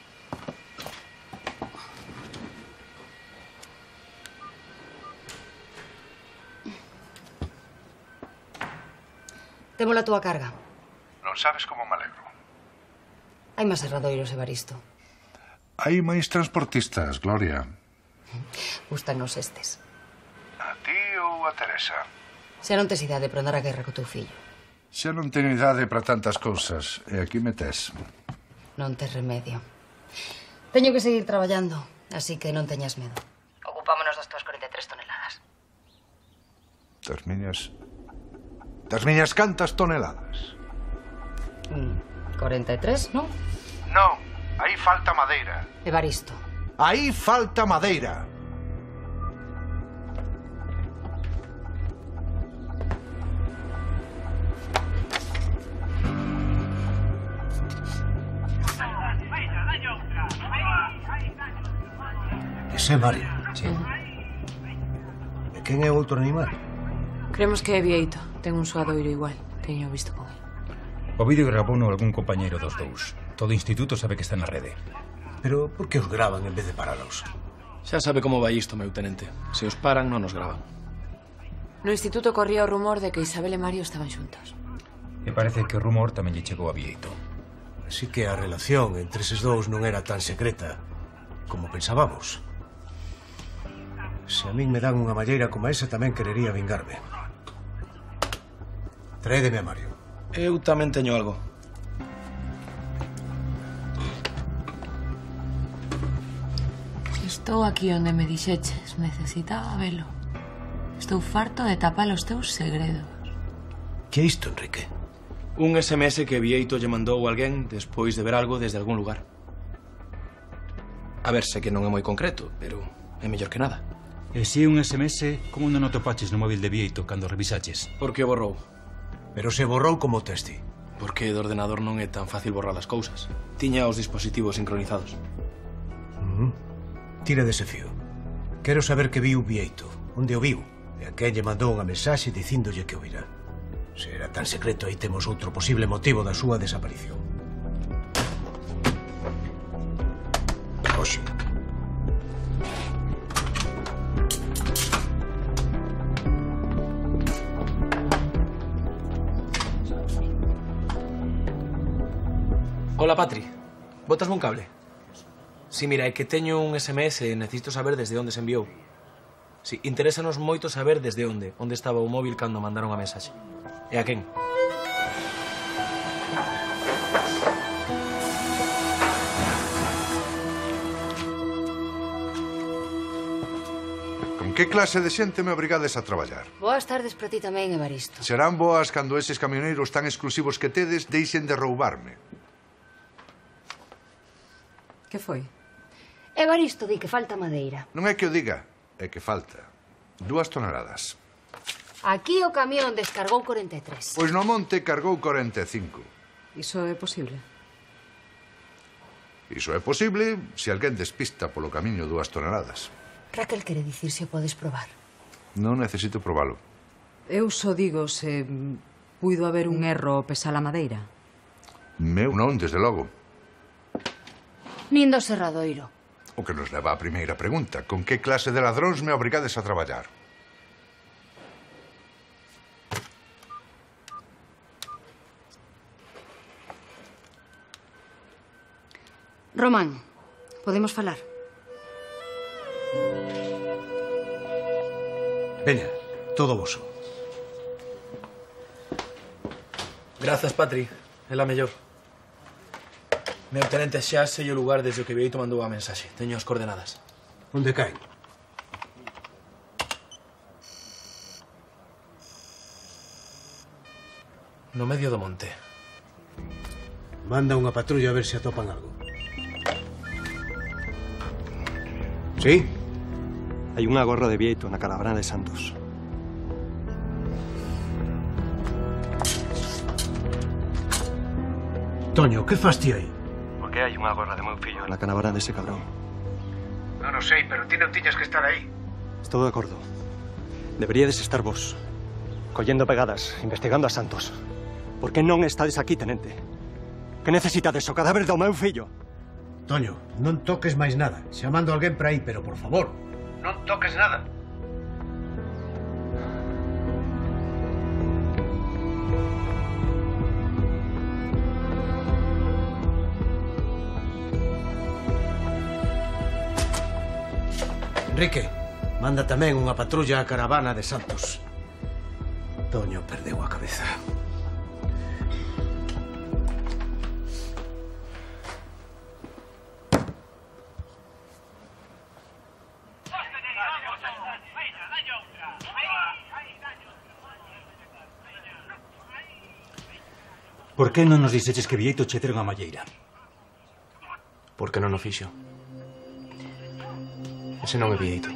Témola a túa carga. Non sabes como me alegro. Hai máis serradoiros, Evaristo. Hai máis transportistas, Gloria. Gústanos estes. A ti ou a Teresa? Xa non tes idade para andar a guerra co teu fillo. Xa non teño idade para tantas cousas. E aquí me tes. Non tes remedio. Teño que seguir traballando, así que non teñas medo. Ocupámonos das tuas corenta e tres toneladas. Das miñas... Das miñas cantas toneladas? Mm, corenta e tres, non? Non, aí falta madeira. Evaristo. Aí falta madeira. Ese é Mario. Sí. E quen é o outro animal? Cremos que é Vieito. Ten un suadoiro igual. Teño visto con el. O vídeo grabouno algún compañeiro dos dous. Todo o instituto sabe que está na rede. Pero por que os graban en vez de paralos? Xa sabe como vai isto, meu tenente. Se os paran, non nos graban. No instituto corría o rumor de que Isabel e Mario estaban xuntos. E parece que o rumor tamén lle chegou a Vieito. Así que a relación entre eses dous non era tan secreta como pensábamos. Se a min me dan unha malleira como esa, tamén querería vingarme. Tráedeme a Mario. Eu tamén teño algo. Estou aquí onde me dixeches. Necesitaba velo. Estou farto de tapar os teus segredos. Que é isto, Enrique? Un S M S que Vieito lle mandou a alguén despois de ver algo desde algún lugar. A ver, sei que non é moi concreto, pero é mellor que nada. E se é un S M S, como non o topaches no móvil de Vieito cando revisaches? Por que borrou? Pero se borrou como testi. Porque do ordenador non é tan fácil borrar as cousas. Tiña os dispositivos sincronizados. Uh -huh. Tira dese fío. Quero saber que viu Vieito, onde o viu, e a quen lle mandou unha mensaxe dicíndolle que o virá. Se era tan secreto, aí temos outro posible motivo da súa desaparición. Oxe. Hola, Patri. Bótasme un cable? Si, mira, é que teño un S M S e necesito saber desde onde se enviou. Si, interésanos moito saber desde onde, onde estaba o móvil cando mandaron a mensaxe. E a quen? Con que clase de xente me obrigades a traballar? Boas tardes para ti tamén, Evaristo. Serán boas cando eses camioneiros tan exclusivos que tedes deixen de roubarme. Que foi? Evaristo di que falta madeira. Non é que o diga, é que falta. Dúas toneladas. Aquí o camión descargou corenta e tres. Pois no monte cargou corenta e cinco. Iso é posible? Iso é posible se alguén despista polo camiño dúas toneladas. Raquel quere dicir se o podes probar. Non necesito probalo. Eu só digo se puido haber un erro ao pesar a madeira. Meu non, desde logo. Nin do serradoiro. O que nos leva á primeira pregunta. Con que clase de ladróns me obrigades a traballar? Román, podemos falar? Veña, todo voso. Grazas, Patri. É la mellor. Meu tenente xa sei o lugar desde o que Vieito mandou a mensaxe. Teño as coordenadas. Onde caen? No medio do monte. Manda unha patrulla a ver se atopan algo. Sí? Hai unha gorra de Vieito na caravana de Santos. Toño, que fas ti aí? Por que hai unha gorra de meu fillo na caravana dese cabrón? Non o sei, pero ti non tiñas que estar aí. Estou de acordo. Deberíades estar vos, collendo pegadas, investigando a Santos. Por que non estades aquí, tenente? Que necesitades o cadáver do meu fillo? Toño, non toques máis nada. Chamando a alguén para aí, pero por favor, non toques nada. Enrique, manda tamén unha patrulla á caravana de Santos. Toño perdeu a cabeza. Por que non nos dixeches que Vieito che dera unha malleira? Porque non o fixo. Ese non é Vieito.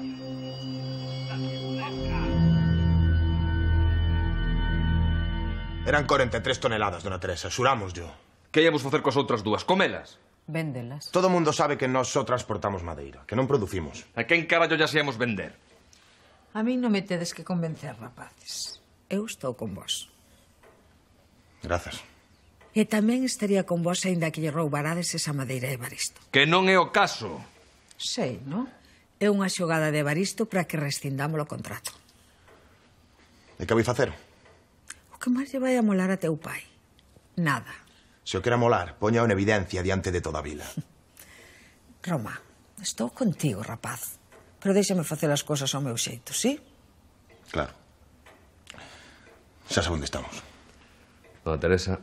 Eran corenta e tres toneladas, dona Teresa, xurámoslo. Que íamos facer cos outras dúas? Comelas? Véndelas. Todo mundo sabe que nós só transportamos madeira, que non producimos. A quen carallo ya seamos vender? A mí non me tedes que convencer, rapaces. Eu estou con vos. Grazas. E tamén estaría con vos aínda que lle roubarades esa madeira a Evaristo. Que non é o caso. Sei, non? É unha xogada de Evaristo para que rescindamos o contrato. E que vai facer? O que máis lle vai a molar a teu pai? Nada. Se o quera molar, poña en evidencia diante de toda a vila. Roma, estou contigo, rapaz. Pero déxame facer as cousas ao meu xeito, sí? Claro. Xa sei onde estamos. Dona Teresa.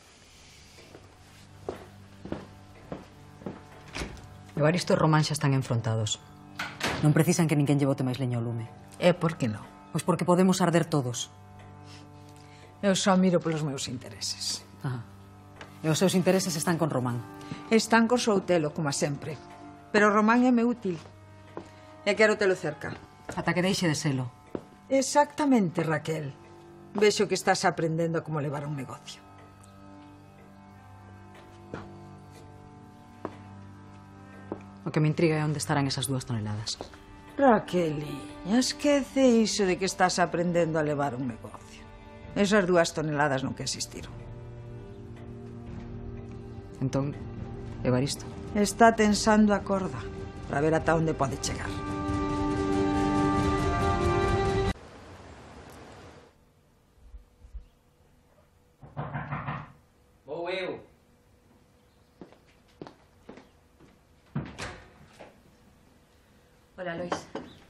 Evaristo e Román xa están enfrontados. Non precisan que ninguén lle bote máis leña ao lume. E por que non? Pois porque podemos arder todos. Eu só miro polos meus intereses. Ah. E os seus intereses están con Román. Están co Soutelo, como a sempre. Pero Román é meu útil. E quero telo cerca. Ata que deixe de selo. Exactamente, Raquel. Vexo que estás aprendendo a como levar un negocio. O que me intriga é onde estarán esas dúas toneladas. Raqueliña, esquece iso de que estás aprendendo a levar un negocio. Esas dúas toneladas nunca existiron. Entón, Evaristo? Está tensando a corda para ver ata onde pode chegar. Vou eu. Hola, Lois.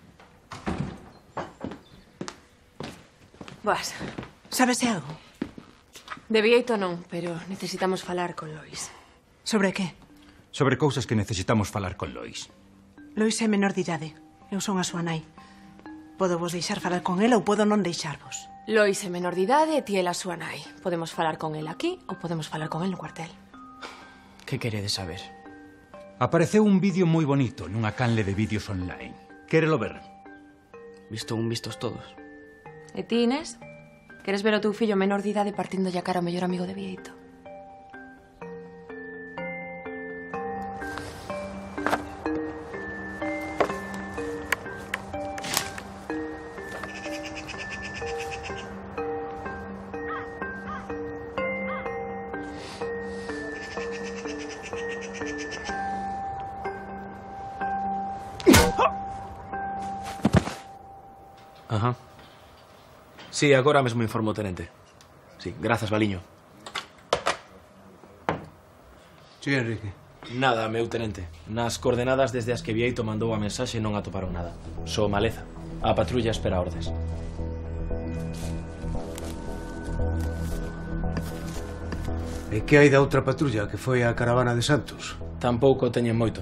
Boas. Sabes de algo? De Bieito non, pero necesitamos falar con Lois. Sobre que? Sobre cousas que necesitamos falar con Lois. Lois é menor de idade. Eu son a súa nai. Podo vos deixar falar con ela ou podo non deixarvos. Lois é menor de idade e ti é a súa nai. Podemos falar con el aquí ou podemos falar con el no cuartel. Que queredes saber? Apareceu un vídeo moi bonito nunha canle de vídeos online. Quérelo ver? Visto un, vistos todos. E ti, Inés? Queres ver o teu fillo menor de idade partindolle a cara ao mellor amigo de Bieito? Ajá. Sí, agora mesmo informo o tenente. Sí, grazas, Valiño. Sí, Enrique. Nada, meu tenente. Nas coordenadas desde as que Bieito mandou a mensaxe non atoparon nada. Só maleza. A patrulla espera ordes. E que hai da outra patrulla que foi a caravana de Santos? Tampouco teñen moito.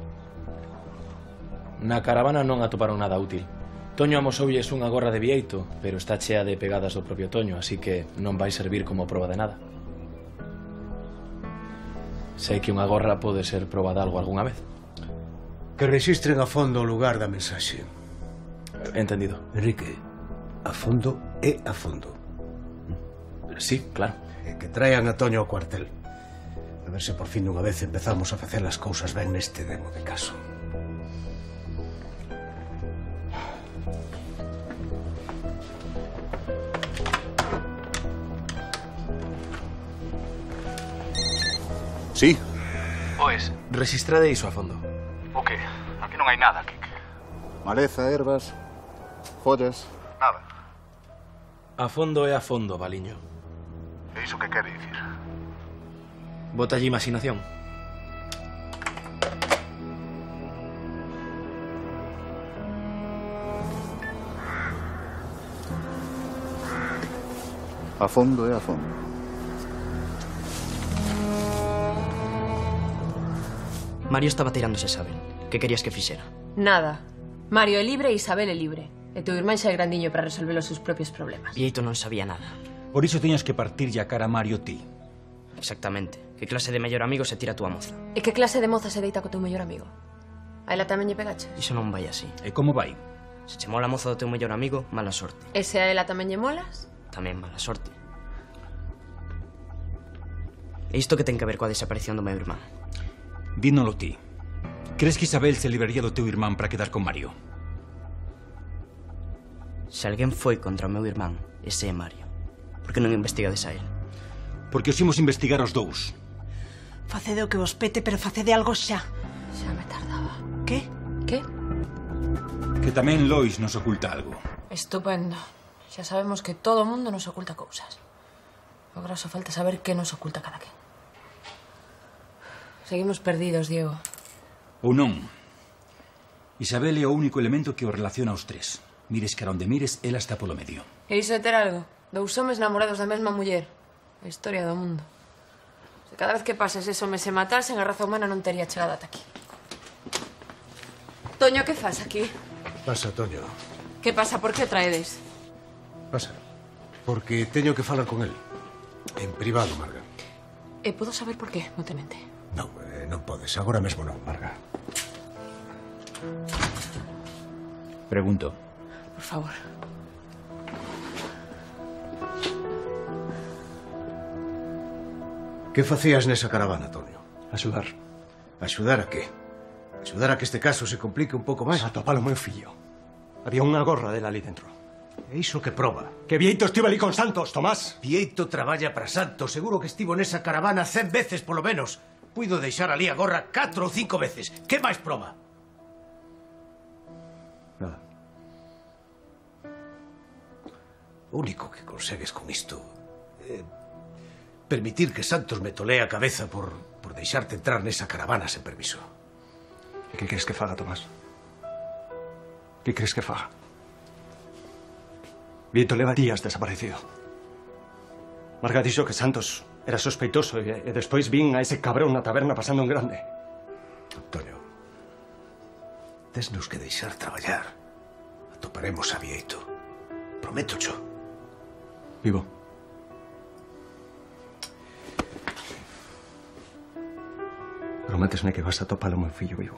Na caravana non atoparon nada útil. Toño amosoulles unha gorra de Bieito, pero está chea de pegadas do propio Toño, así que non vai servir como proba de nada. Sei que unha gorra pode ser proba de algo algunha vez. Que rexistren a fondo o lugar da mensaxe. Entendido. Enrique, a fondo é a fondo. Sí, claro. E que traian a Toño ao cuartel. A ver se por fin dunha vez empezamos a facer as cousas ben neste demo de caso. Sí. Pois, rexistrade iso a fondo. O que? Aquí non hai nada, Kike. Maleza, ervas, follas, nada. A fondo é a fondo, Valiño. E iso que quere dicir? Bota allí imaginación. A fondo é a fondo. Mario estaba tirándose, saben? Que querías que fixera? Nada. Mario é libre e Isabel é libre. E teu irmán xa é grandiño para resolver os seus propios problemas. Bieito non sabía nada. Por iso teñas que partirlle a cara a Mario ti. Exactamente. Que clase de mellor amigo se tira a túa moza? E que clase de moza se deita co teu mellor amigo? A ela tamén lle pegache? Iso non vai así. E como vai? Se che mola a moza do teu mellor amigo, mala sorte. E se a ela tamén lle molas? Tamén mala sorte. E isto que ten que ver coa desaparición do meu irmán? Dínolo ti. Crees que Isabel se libraría do teu irmán para quedar con Mario? Se alguén foi contra o meu irmán, ese é Mario. Por que non investigades a él? Porque os imos investigar os dous. Facede o que vos pete, pero facede algo xa. Xa me tardaba. Que? Que? Que tamén Lois nos oculta algo. Estupendo. Xa sabemos que todo o mundo nos oculta cousas. Agora só falta saber que nos oculta cada quen. Seguimos perdidos, Diego. Ou non. Isabel é o único elemento que o relaciona aos tres. Mires cara onde mires, ela está polo medio. E iso é ter algo. Dous homes namorados da mesma muller. A historia do mundo. Se cada vez que pases ese home se matasen, a raza humana non tería chegado ata aquí. Toño, que faz aquí? Pasa, Toño. Que pasa? Por que traedes? Pasa. Porque teño que falar con el. En privado, Marga. E podo saber por qué, no tenente? Non, eh, non podes. Agora mesmo non, Marga. Pregunto. Por favor. Que facías nesa caravana, Antonio? Axudar. Axudar a qué? Axudar a que este caso se complique un pouco máis? A topar o meu fillo. Había unha gorra dela ali dentro. E iso que proba? Que Vieito estivo ali con Santos, Tomás. Vieito traballa para Santos. Seguro que estivo nesa caravana cen veces, polo menos. Puido deixar ali a gorra catro ou cinco veces. Que máis proba? Nada. O único que consegues con isto é permitir que Santos me tolea a cabeza por, por deixarte entrar nesa caravana sen permiso. E que crees que faga, Tomás? Que crees que faga? Vieito leva días desaparecido. Marga dixo que Santos era sospeitoso e, e despois vin a ese cabrón na taberna pasando en grande. Antonio, tesnos que deixar traballar. Atoparemos a Vieito. Prométocho. Vivo. Prométesme que vas a topar o meu fillo vivo.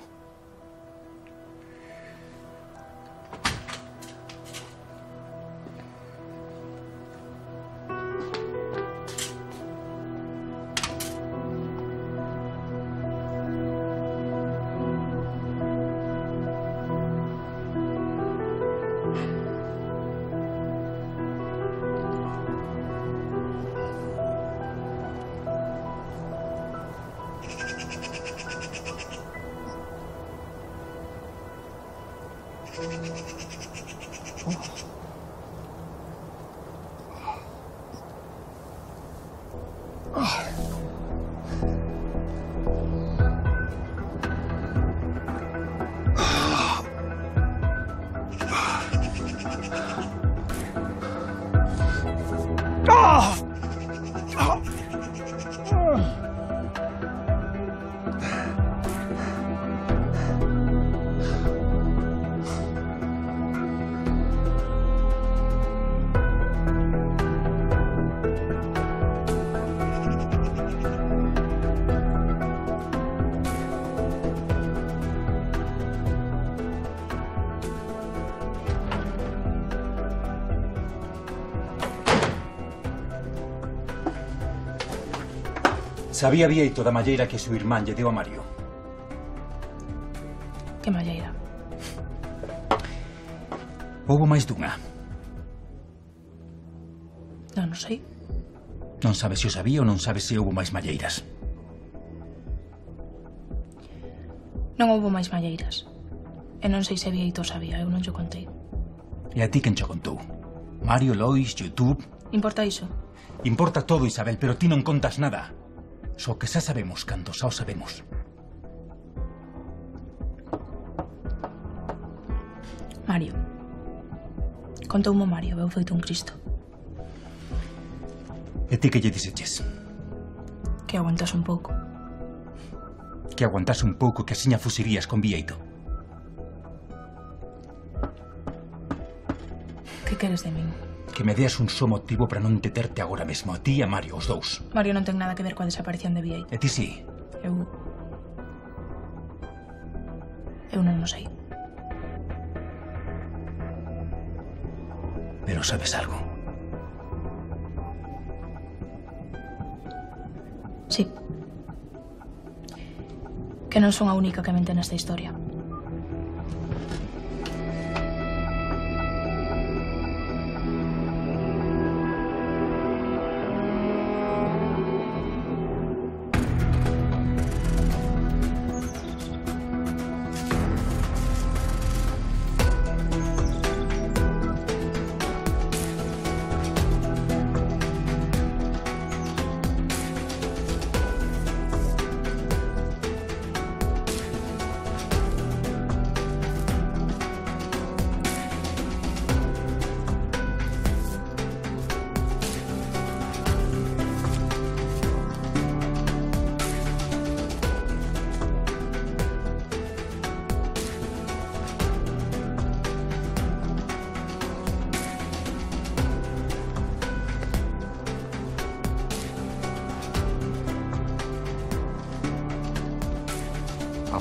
Sabía Vieito da malleira que seu irmán lle deu a Mario? Que malleira? Houbo máis dunha. Non, non sei. Non sabes se o sabía ou non sabes se houbo máis malleiras. Non houbo máis malleiras. E non sei se Vieito sabía, eu non xo contei. E a ti quen xo contou? Mario, Lois, YouTube... Importa iso? Importa todo, Isabel, pero ti non contas nada. Só que xa sabemos cando xa o sabemos. Mario. Contoumo Mario, eu feito un Cristo. E ti que lle dixeches? Que aguantas un pouco. Que aguantas un pouco que asiña fusirías con Vieito. Que queres de min? Que me deas un só motivo para non deterte agora mesmo, a ti e a Mario, os dous. Mario non ten nada que ver coa desaparición de Vieito. E ti sí? Eu... Eu non o sei. Pero sabes algo? Sí. Que non son a única que mente nesta historia.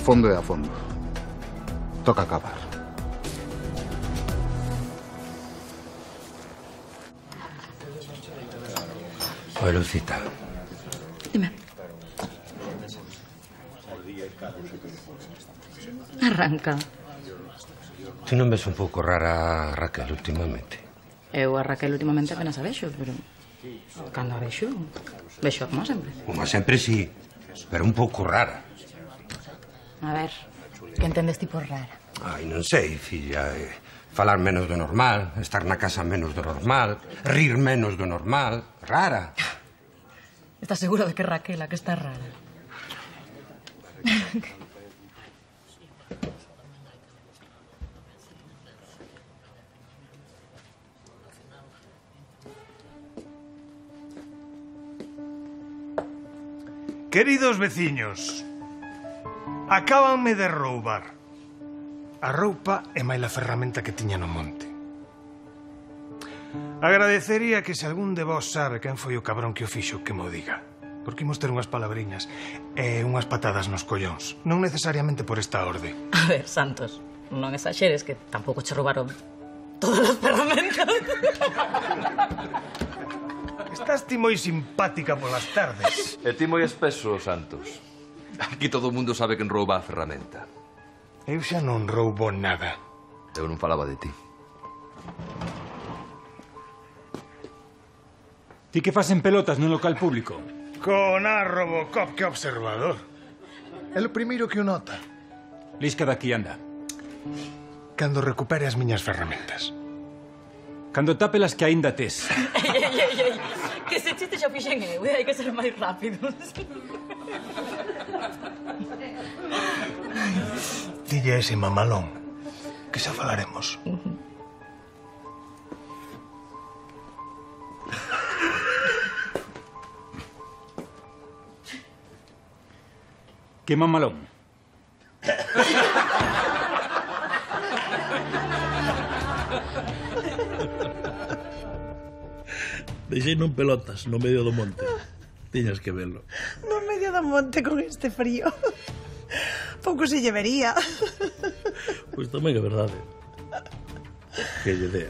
fondo e a fondo. Toca acabar. Oi, Lucita. Dime. Arranca. Ti non ves un pouco rara a Raquel últimamente? Eu a Raquel últimamente apenas a vexo, pero... Cando a vexo, vexo como sempre. Como sempre, sí, pero un pouco rara. A ver, que entendes ti por rara? Ai, non sei, filla. Eh, falar menos do normal, estar na casa menos do normal, rir menos do normal. Rara. Estás seguro de que Raquel a que está rara? Queridos veciños, acábanme de roubar a roupa e máis a ferramenta que tiña no monte. Agradecería que se algún de vos sabe quen foi o cabrón que o fixo que mo diga, porque imos ter unhas palabriñas e unhas patadas nos collóns, non necesariamente por esta orde. A ver, Santos, non exaxeres que tampouco che roubaron todas as ferramentas. Estás ti moi simpática polas tardes. E ti moi espeso, Santos. Aquí todo o mundo sabe quen rouba a ferramenta. Eu xa non roubo nada. Eu non falaba de ti. Ti que fas en pelotas nun local público? Con a Robocop, que observador. É o primeiro que o nota. Lisca daqui, anda. Cando recupere as miñas ferramentas. Cando tapelas que aínda tes. Ei, ei, ei, ei. Que ese chiste xa fixen eu, hai que ser máis rápidos. Dille a ese mamalón que xa falaremos. Que mamalón? Deixei non pelotas no medio do monte. Tiñas que verlo. No medio do monte con este frío. Pouco se lle vería. Pois tamén é verdade. Que lle dea.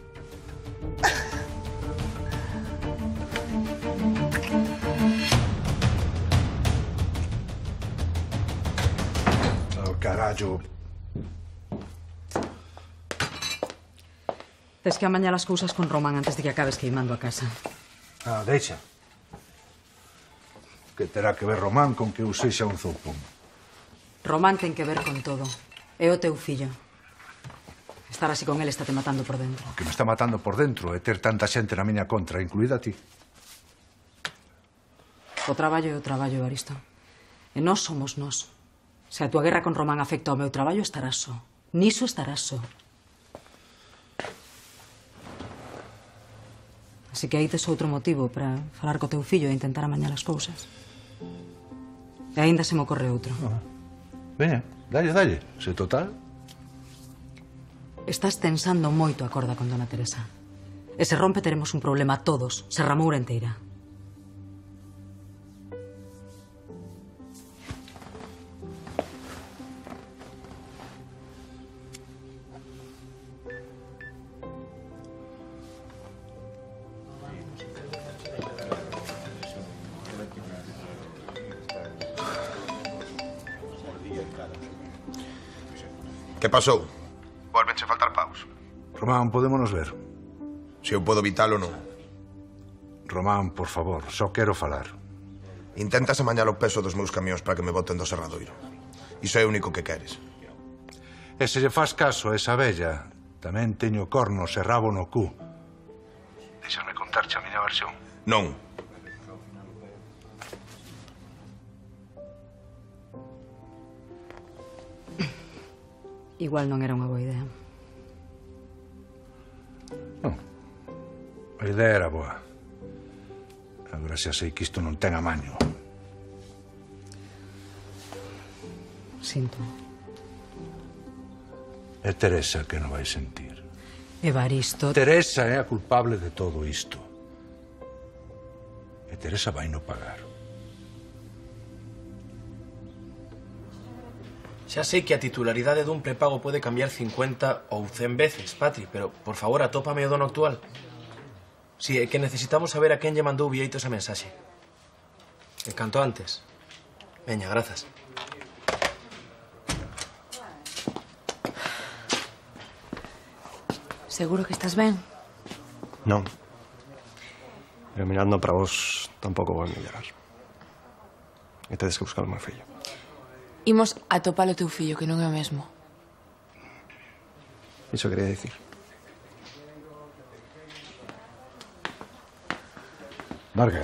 Oh, carallo. Tes que amañar as cousas con Román antes de que acabes queimando a casa. Ah, deixa. Que terá que ver Román con que eu sexa un zoupón. Román ten que ver con todo. É o teu fillo. Estar así con él está te matando por dentro. O que me está matando por dentro é ter tanta xente na miña contra, incluída a ti. O traballo é o traballo, Evaristo. E nós somos nós. Se a tua guerra con Román afecta ao meu traballo, estarás só. Niso estarás só. Así que aí tes outro motivo para falar co teu fillo e intentar amañar as cousas. E aínda se me ocorre outro. Ah. Veña, dalle, dalle. Se total... Estás tensando moito a corda con dona Teresa. E se rompe teremos un problema todos, se Ramoura enteira. Que pasou? Volvenche faltar paus. Román, podémonos ver? Se eu podo evitalo, non. Román, por favor, só quero falar. Intentas amañar o peso dos meus camións para que me boten do serradoiro. Iso é o único que queres. E se lle faz caso a esa vella, tamén teño cornos e rabo no cu. Deixasme contarche a miña versión. Non. Igual non era unha boa idea. Non. A idea era boa. Agora xa sei que isto non ten amaño. Sinto. É Teresa que non vai sentir. Evaristo... Teresa é a culpable de todo isto. E Teresa vai no pagar. Xa sei que a titularidade dun prepago pode cambiar cincuenta ou cen veces, Patri, pero, por favor, atópame o dono actual. Si, é que necesitamos saber a quen lle mandou Vieito esa mensaxe. E canto antes. Veña, grazas. Seguro que estás ben? Non. Pero mirando para vos tampouco vou mellorar. E tedes que buscar o meu fillo. Imos atopar o teu fillo, que non é o mesmo. Iso quería dicir. Marga.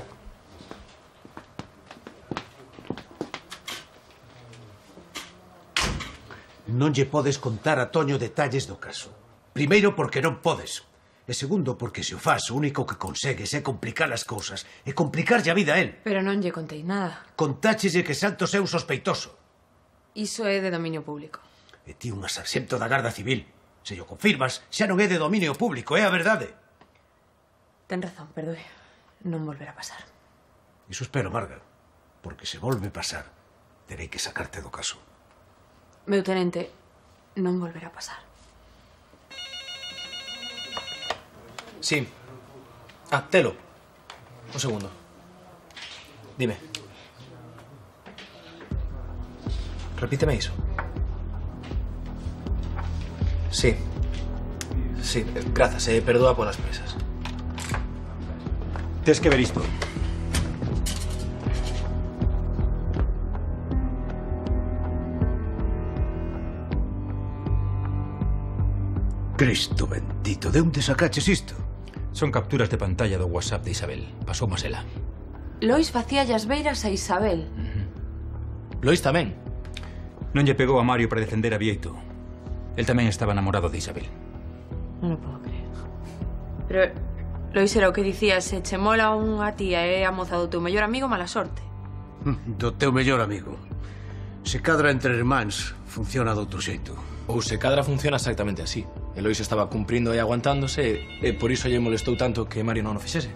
Non lle podes contar a Toño detalles do caso. Primeiro, porque non podes. E segundo, porque se o faz, o único que consegues é complicar as cousas e complicarlle a vida a él. Pero non lle contei nada. Contácheslle que Santos é un sospeitoso. Iso é de dominio público. E ti unha sarxento da Garda Civil. Se o confirmas, xa non é de dominio público, é a verdade. Ten razón, perdoe. Non volverá a pasar. Iso espero, Marga. Porque se volve pasar, terei que sacarte do caso. Meu tenente, non volverá a pasar. Sí. Ah, telo. Un segundo. Dime. Repíteme iso. Sí. Sí, grazas, eh, perdoa polas presas. Tes que ver isto. Cristo bendito, de onde sacaches isto? Son capturas de pantalla do WhatsApp de Isabel. Pasou masela. Lois facía as beiras a Isabel. Lois tamén. Non lle pegou a Mario para defender a Vieito. El tamén estaba enamorado de Isabel. Non o podo creer. Pero Lois era o que dicía, se che mola unha tía e a moza do teu mellor amigo, mala sorte. Do teu mellor amigo. Se cadra entre irmáns, funciona de outro xeito. Ou se cadra funciona exactamente así. Eloís estaba cumprindo e aguantándose e por iso lle molestou tanto que Mario non o fixese.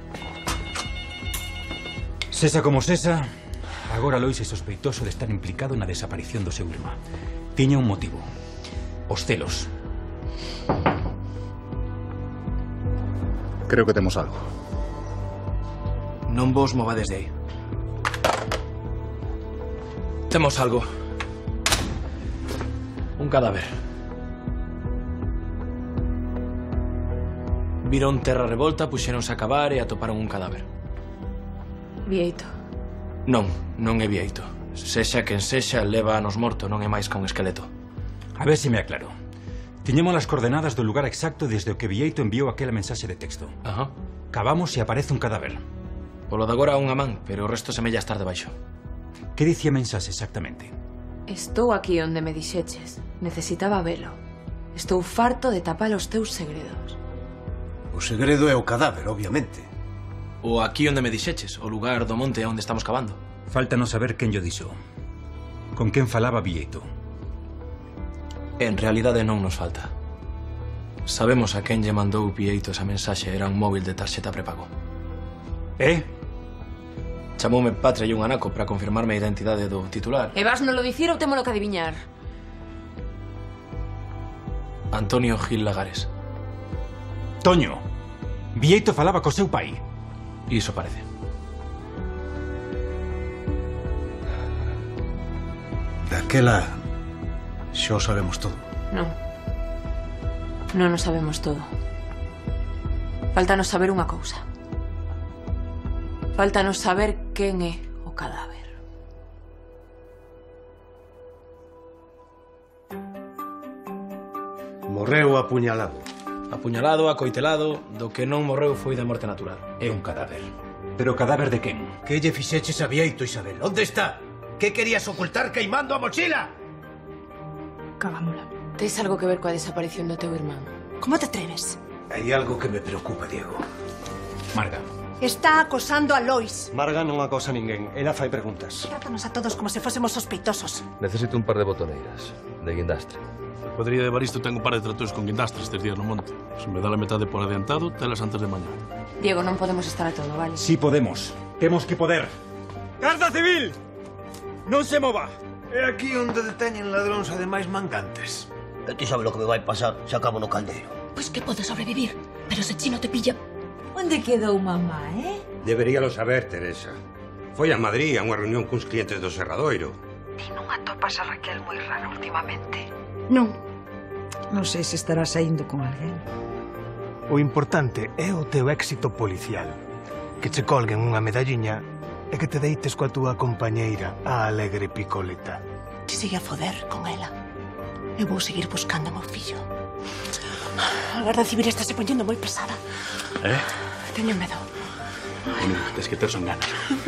Sesa como sesa, agora Lois é sospeitoso de estar implicado na desaparición do seu irmán. Tiña un motivo. Os celos. Creo que temos algo. Non vos movades de aí. Temos algo. Un cadáver. Viron terra revolta, puxéronse a cavar e atoparon un cadáver. Vieito. Non, non é Vieito. Sexa quen sexa, leva anos morto, non é máis que un esqueleto. A ver se me aclaro. Tiñemos as coordenadas do lugar exacto desde o que Vieito enviou aquela mensaxe de texto. Ajá. Cavamos e aparece un cadáver. Polo de agora unha man, pero o resto semella estar debaixo. Que dicía a mensaxe exactamente? Estou aquí onde me dixeches. Necesitaba velo. Estou farto de tapar os teus segredos. O segredo é o cadáver, obviamente. O aquí onde me dixeches, o lugar do monte onde estamos cavando. Faltanos saber quen llo dixo. Con quen falaba Vieito. En realidade non nos falta. Sabemos a quen lle mandou Vieito esa mensaxe. Era un móvil de tarxeta prepago. Eh? Chamoume Patria e un anaco para confirmarme a identidade do titular. E vas non lo dicir ou témolo que adiviñar? Antonio Gil Lagares. Toño, Vieito falaba co seu pai. Iso parece. Daquela xa o sabemos todo. Non. Non o sabemos todo. Faltanos saber unha cousa. Faltanos saber quen é o cadáver. Morreu apuñalado. Apuñalado, acoitelado, do que non morreu foi de morte natural. É un cadáver. Pero o cadáver de quen? Que lle fixeches a Vieito, Isabel? Onde está? Que querías ocultar queimando a mochila? Cagámola. Tes algo que ver coa desaparición do teu irmán? Como te atreves? Hai algo que me preocupa, Diego. Marga. Está acosando a Lois. Marga non acosa a ninguén. Ela fai preguntas. Trátanos a todos como se fósemos sospeitosos. Necesito un par de botoneiras, de guindastre. A cuadrilla de Baristo ten un par de tratores con guindastre estes días no monte. Se me dá la metade por adiantado, telas antes de mañá. Diego, non podemos estar a todo, vale? Sí podemos. Temos que poder. Garda Civil! Non se mova! É aquí onde deteñen ladróns ademais mangantes. E ti sabe lo que me vai pasar se acabo no caldeiro. Pois que podes sobrevivir, pero se Chino te pilla... Onde quedou mamá, eh? Deberíalo saber, Teresa. Foi a Madrid a unha reunión cuns clientes do Serradoiro. Ti non atopas a Raquel moi rara últimamente? Non. Non sei se estará saindo con alguén. O importante é o teu éxito policial. Que che colguen unha medalliña e que te deites coa túa compañeira, a alegre Picoleta. Ti sigue a foder con ela. Eu vou seguir buscando o meu fillo. A Garda Civil está se poñendo moi pesada. Eh? Teño medo. Bueno, tes que ter son ganas.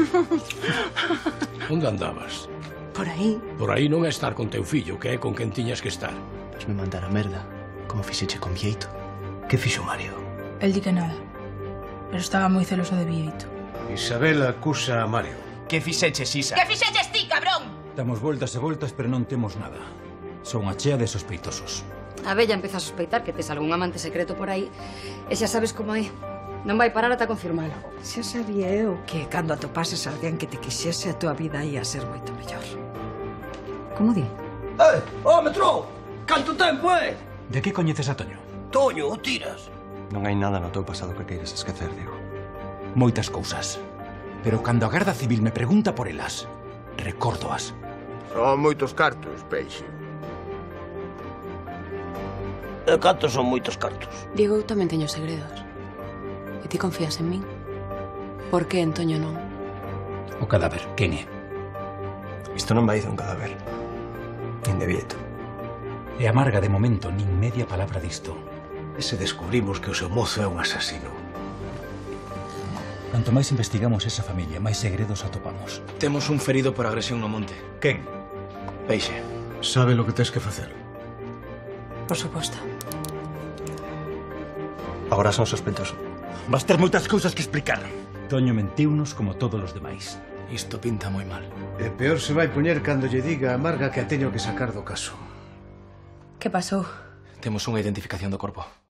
Onde andabas? Por aí. Por aí non é estar con teu fillo, que é con quen tiñas que estar. Que me mandara merda, como fixeche con Vieito. Que fixo Mario? El di que nada, pero estaba moi celoso de Vieito. Isabel acusa a Mario. Que fixeches, Isa? Que fixeches ti, cabrón? Damos voltas e voltas, pero non temos nada. Son unha chea de sospeitosos. A Bella empeza a sospeitar que tes algún amante secreto por aí e xa sabes como é. Non vai parar ata confirmalo. Xa sabía eu que cando atopases alguén que te quixese a tua vida ia ser moito mellor. Como di? Eh, oh, metro! Canto tempo, eh? De que coñeces a Toño? Toño, o tiras? Non hai nada no teu pasado que queiras esquecer, Diego. Moitas cousas. Pero cando a Garda Civil me pregunta por elas, recórdoas. Son moitos cartos, peixe. E cantos son moitos cartos? Diego, eu tamén teño segredos. E ti confías en min? Por que en Toño non? O cadáver, quen é? Isto non vai de un cadáver. Nin de Vieito. E amarga de momento nin media palabra disto. E se descubrimos que o seu mozo é un asasino? Canto máis investigamos esa familia, máis segredos atopamos. Temos un ferido por agresión no monte. Quen? Peixe. Sabe lo que tes que facer? Por suposto. Agora son sospeitoso. Vas ter moitas cousas que explicar. Toño mentiunos como todos os demais. Isto pinta moi mal. E peor se vai poñer cando lle diga a Marga que a teño que sacar do caso. Que pasou? Temos unha identificación do corpo.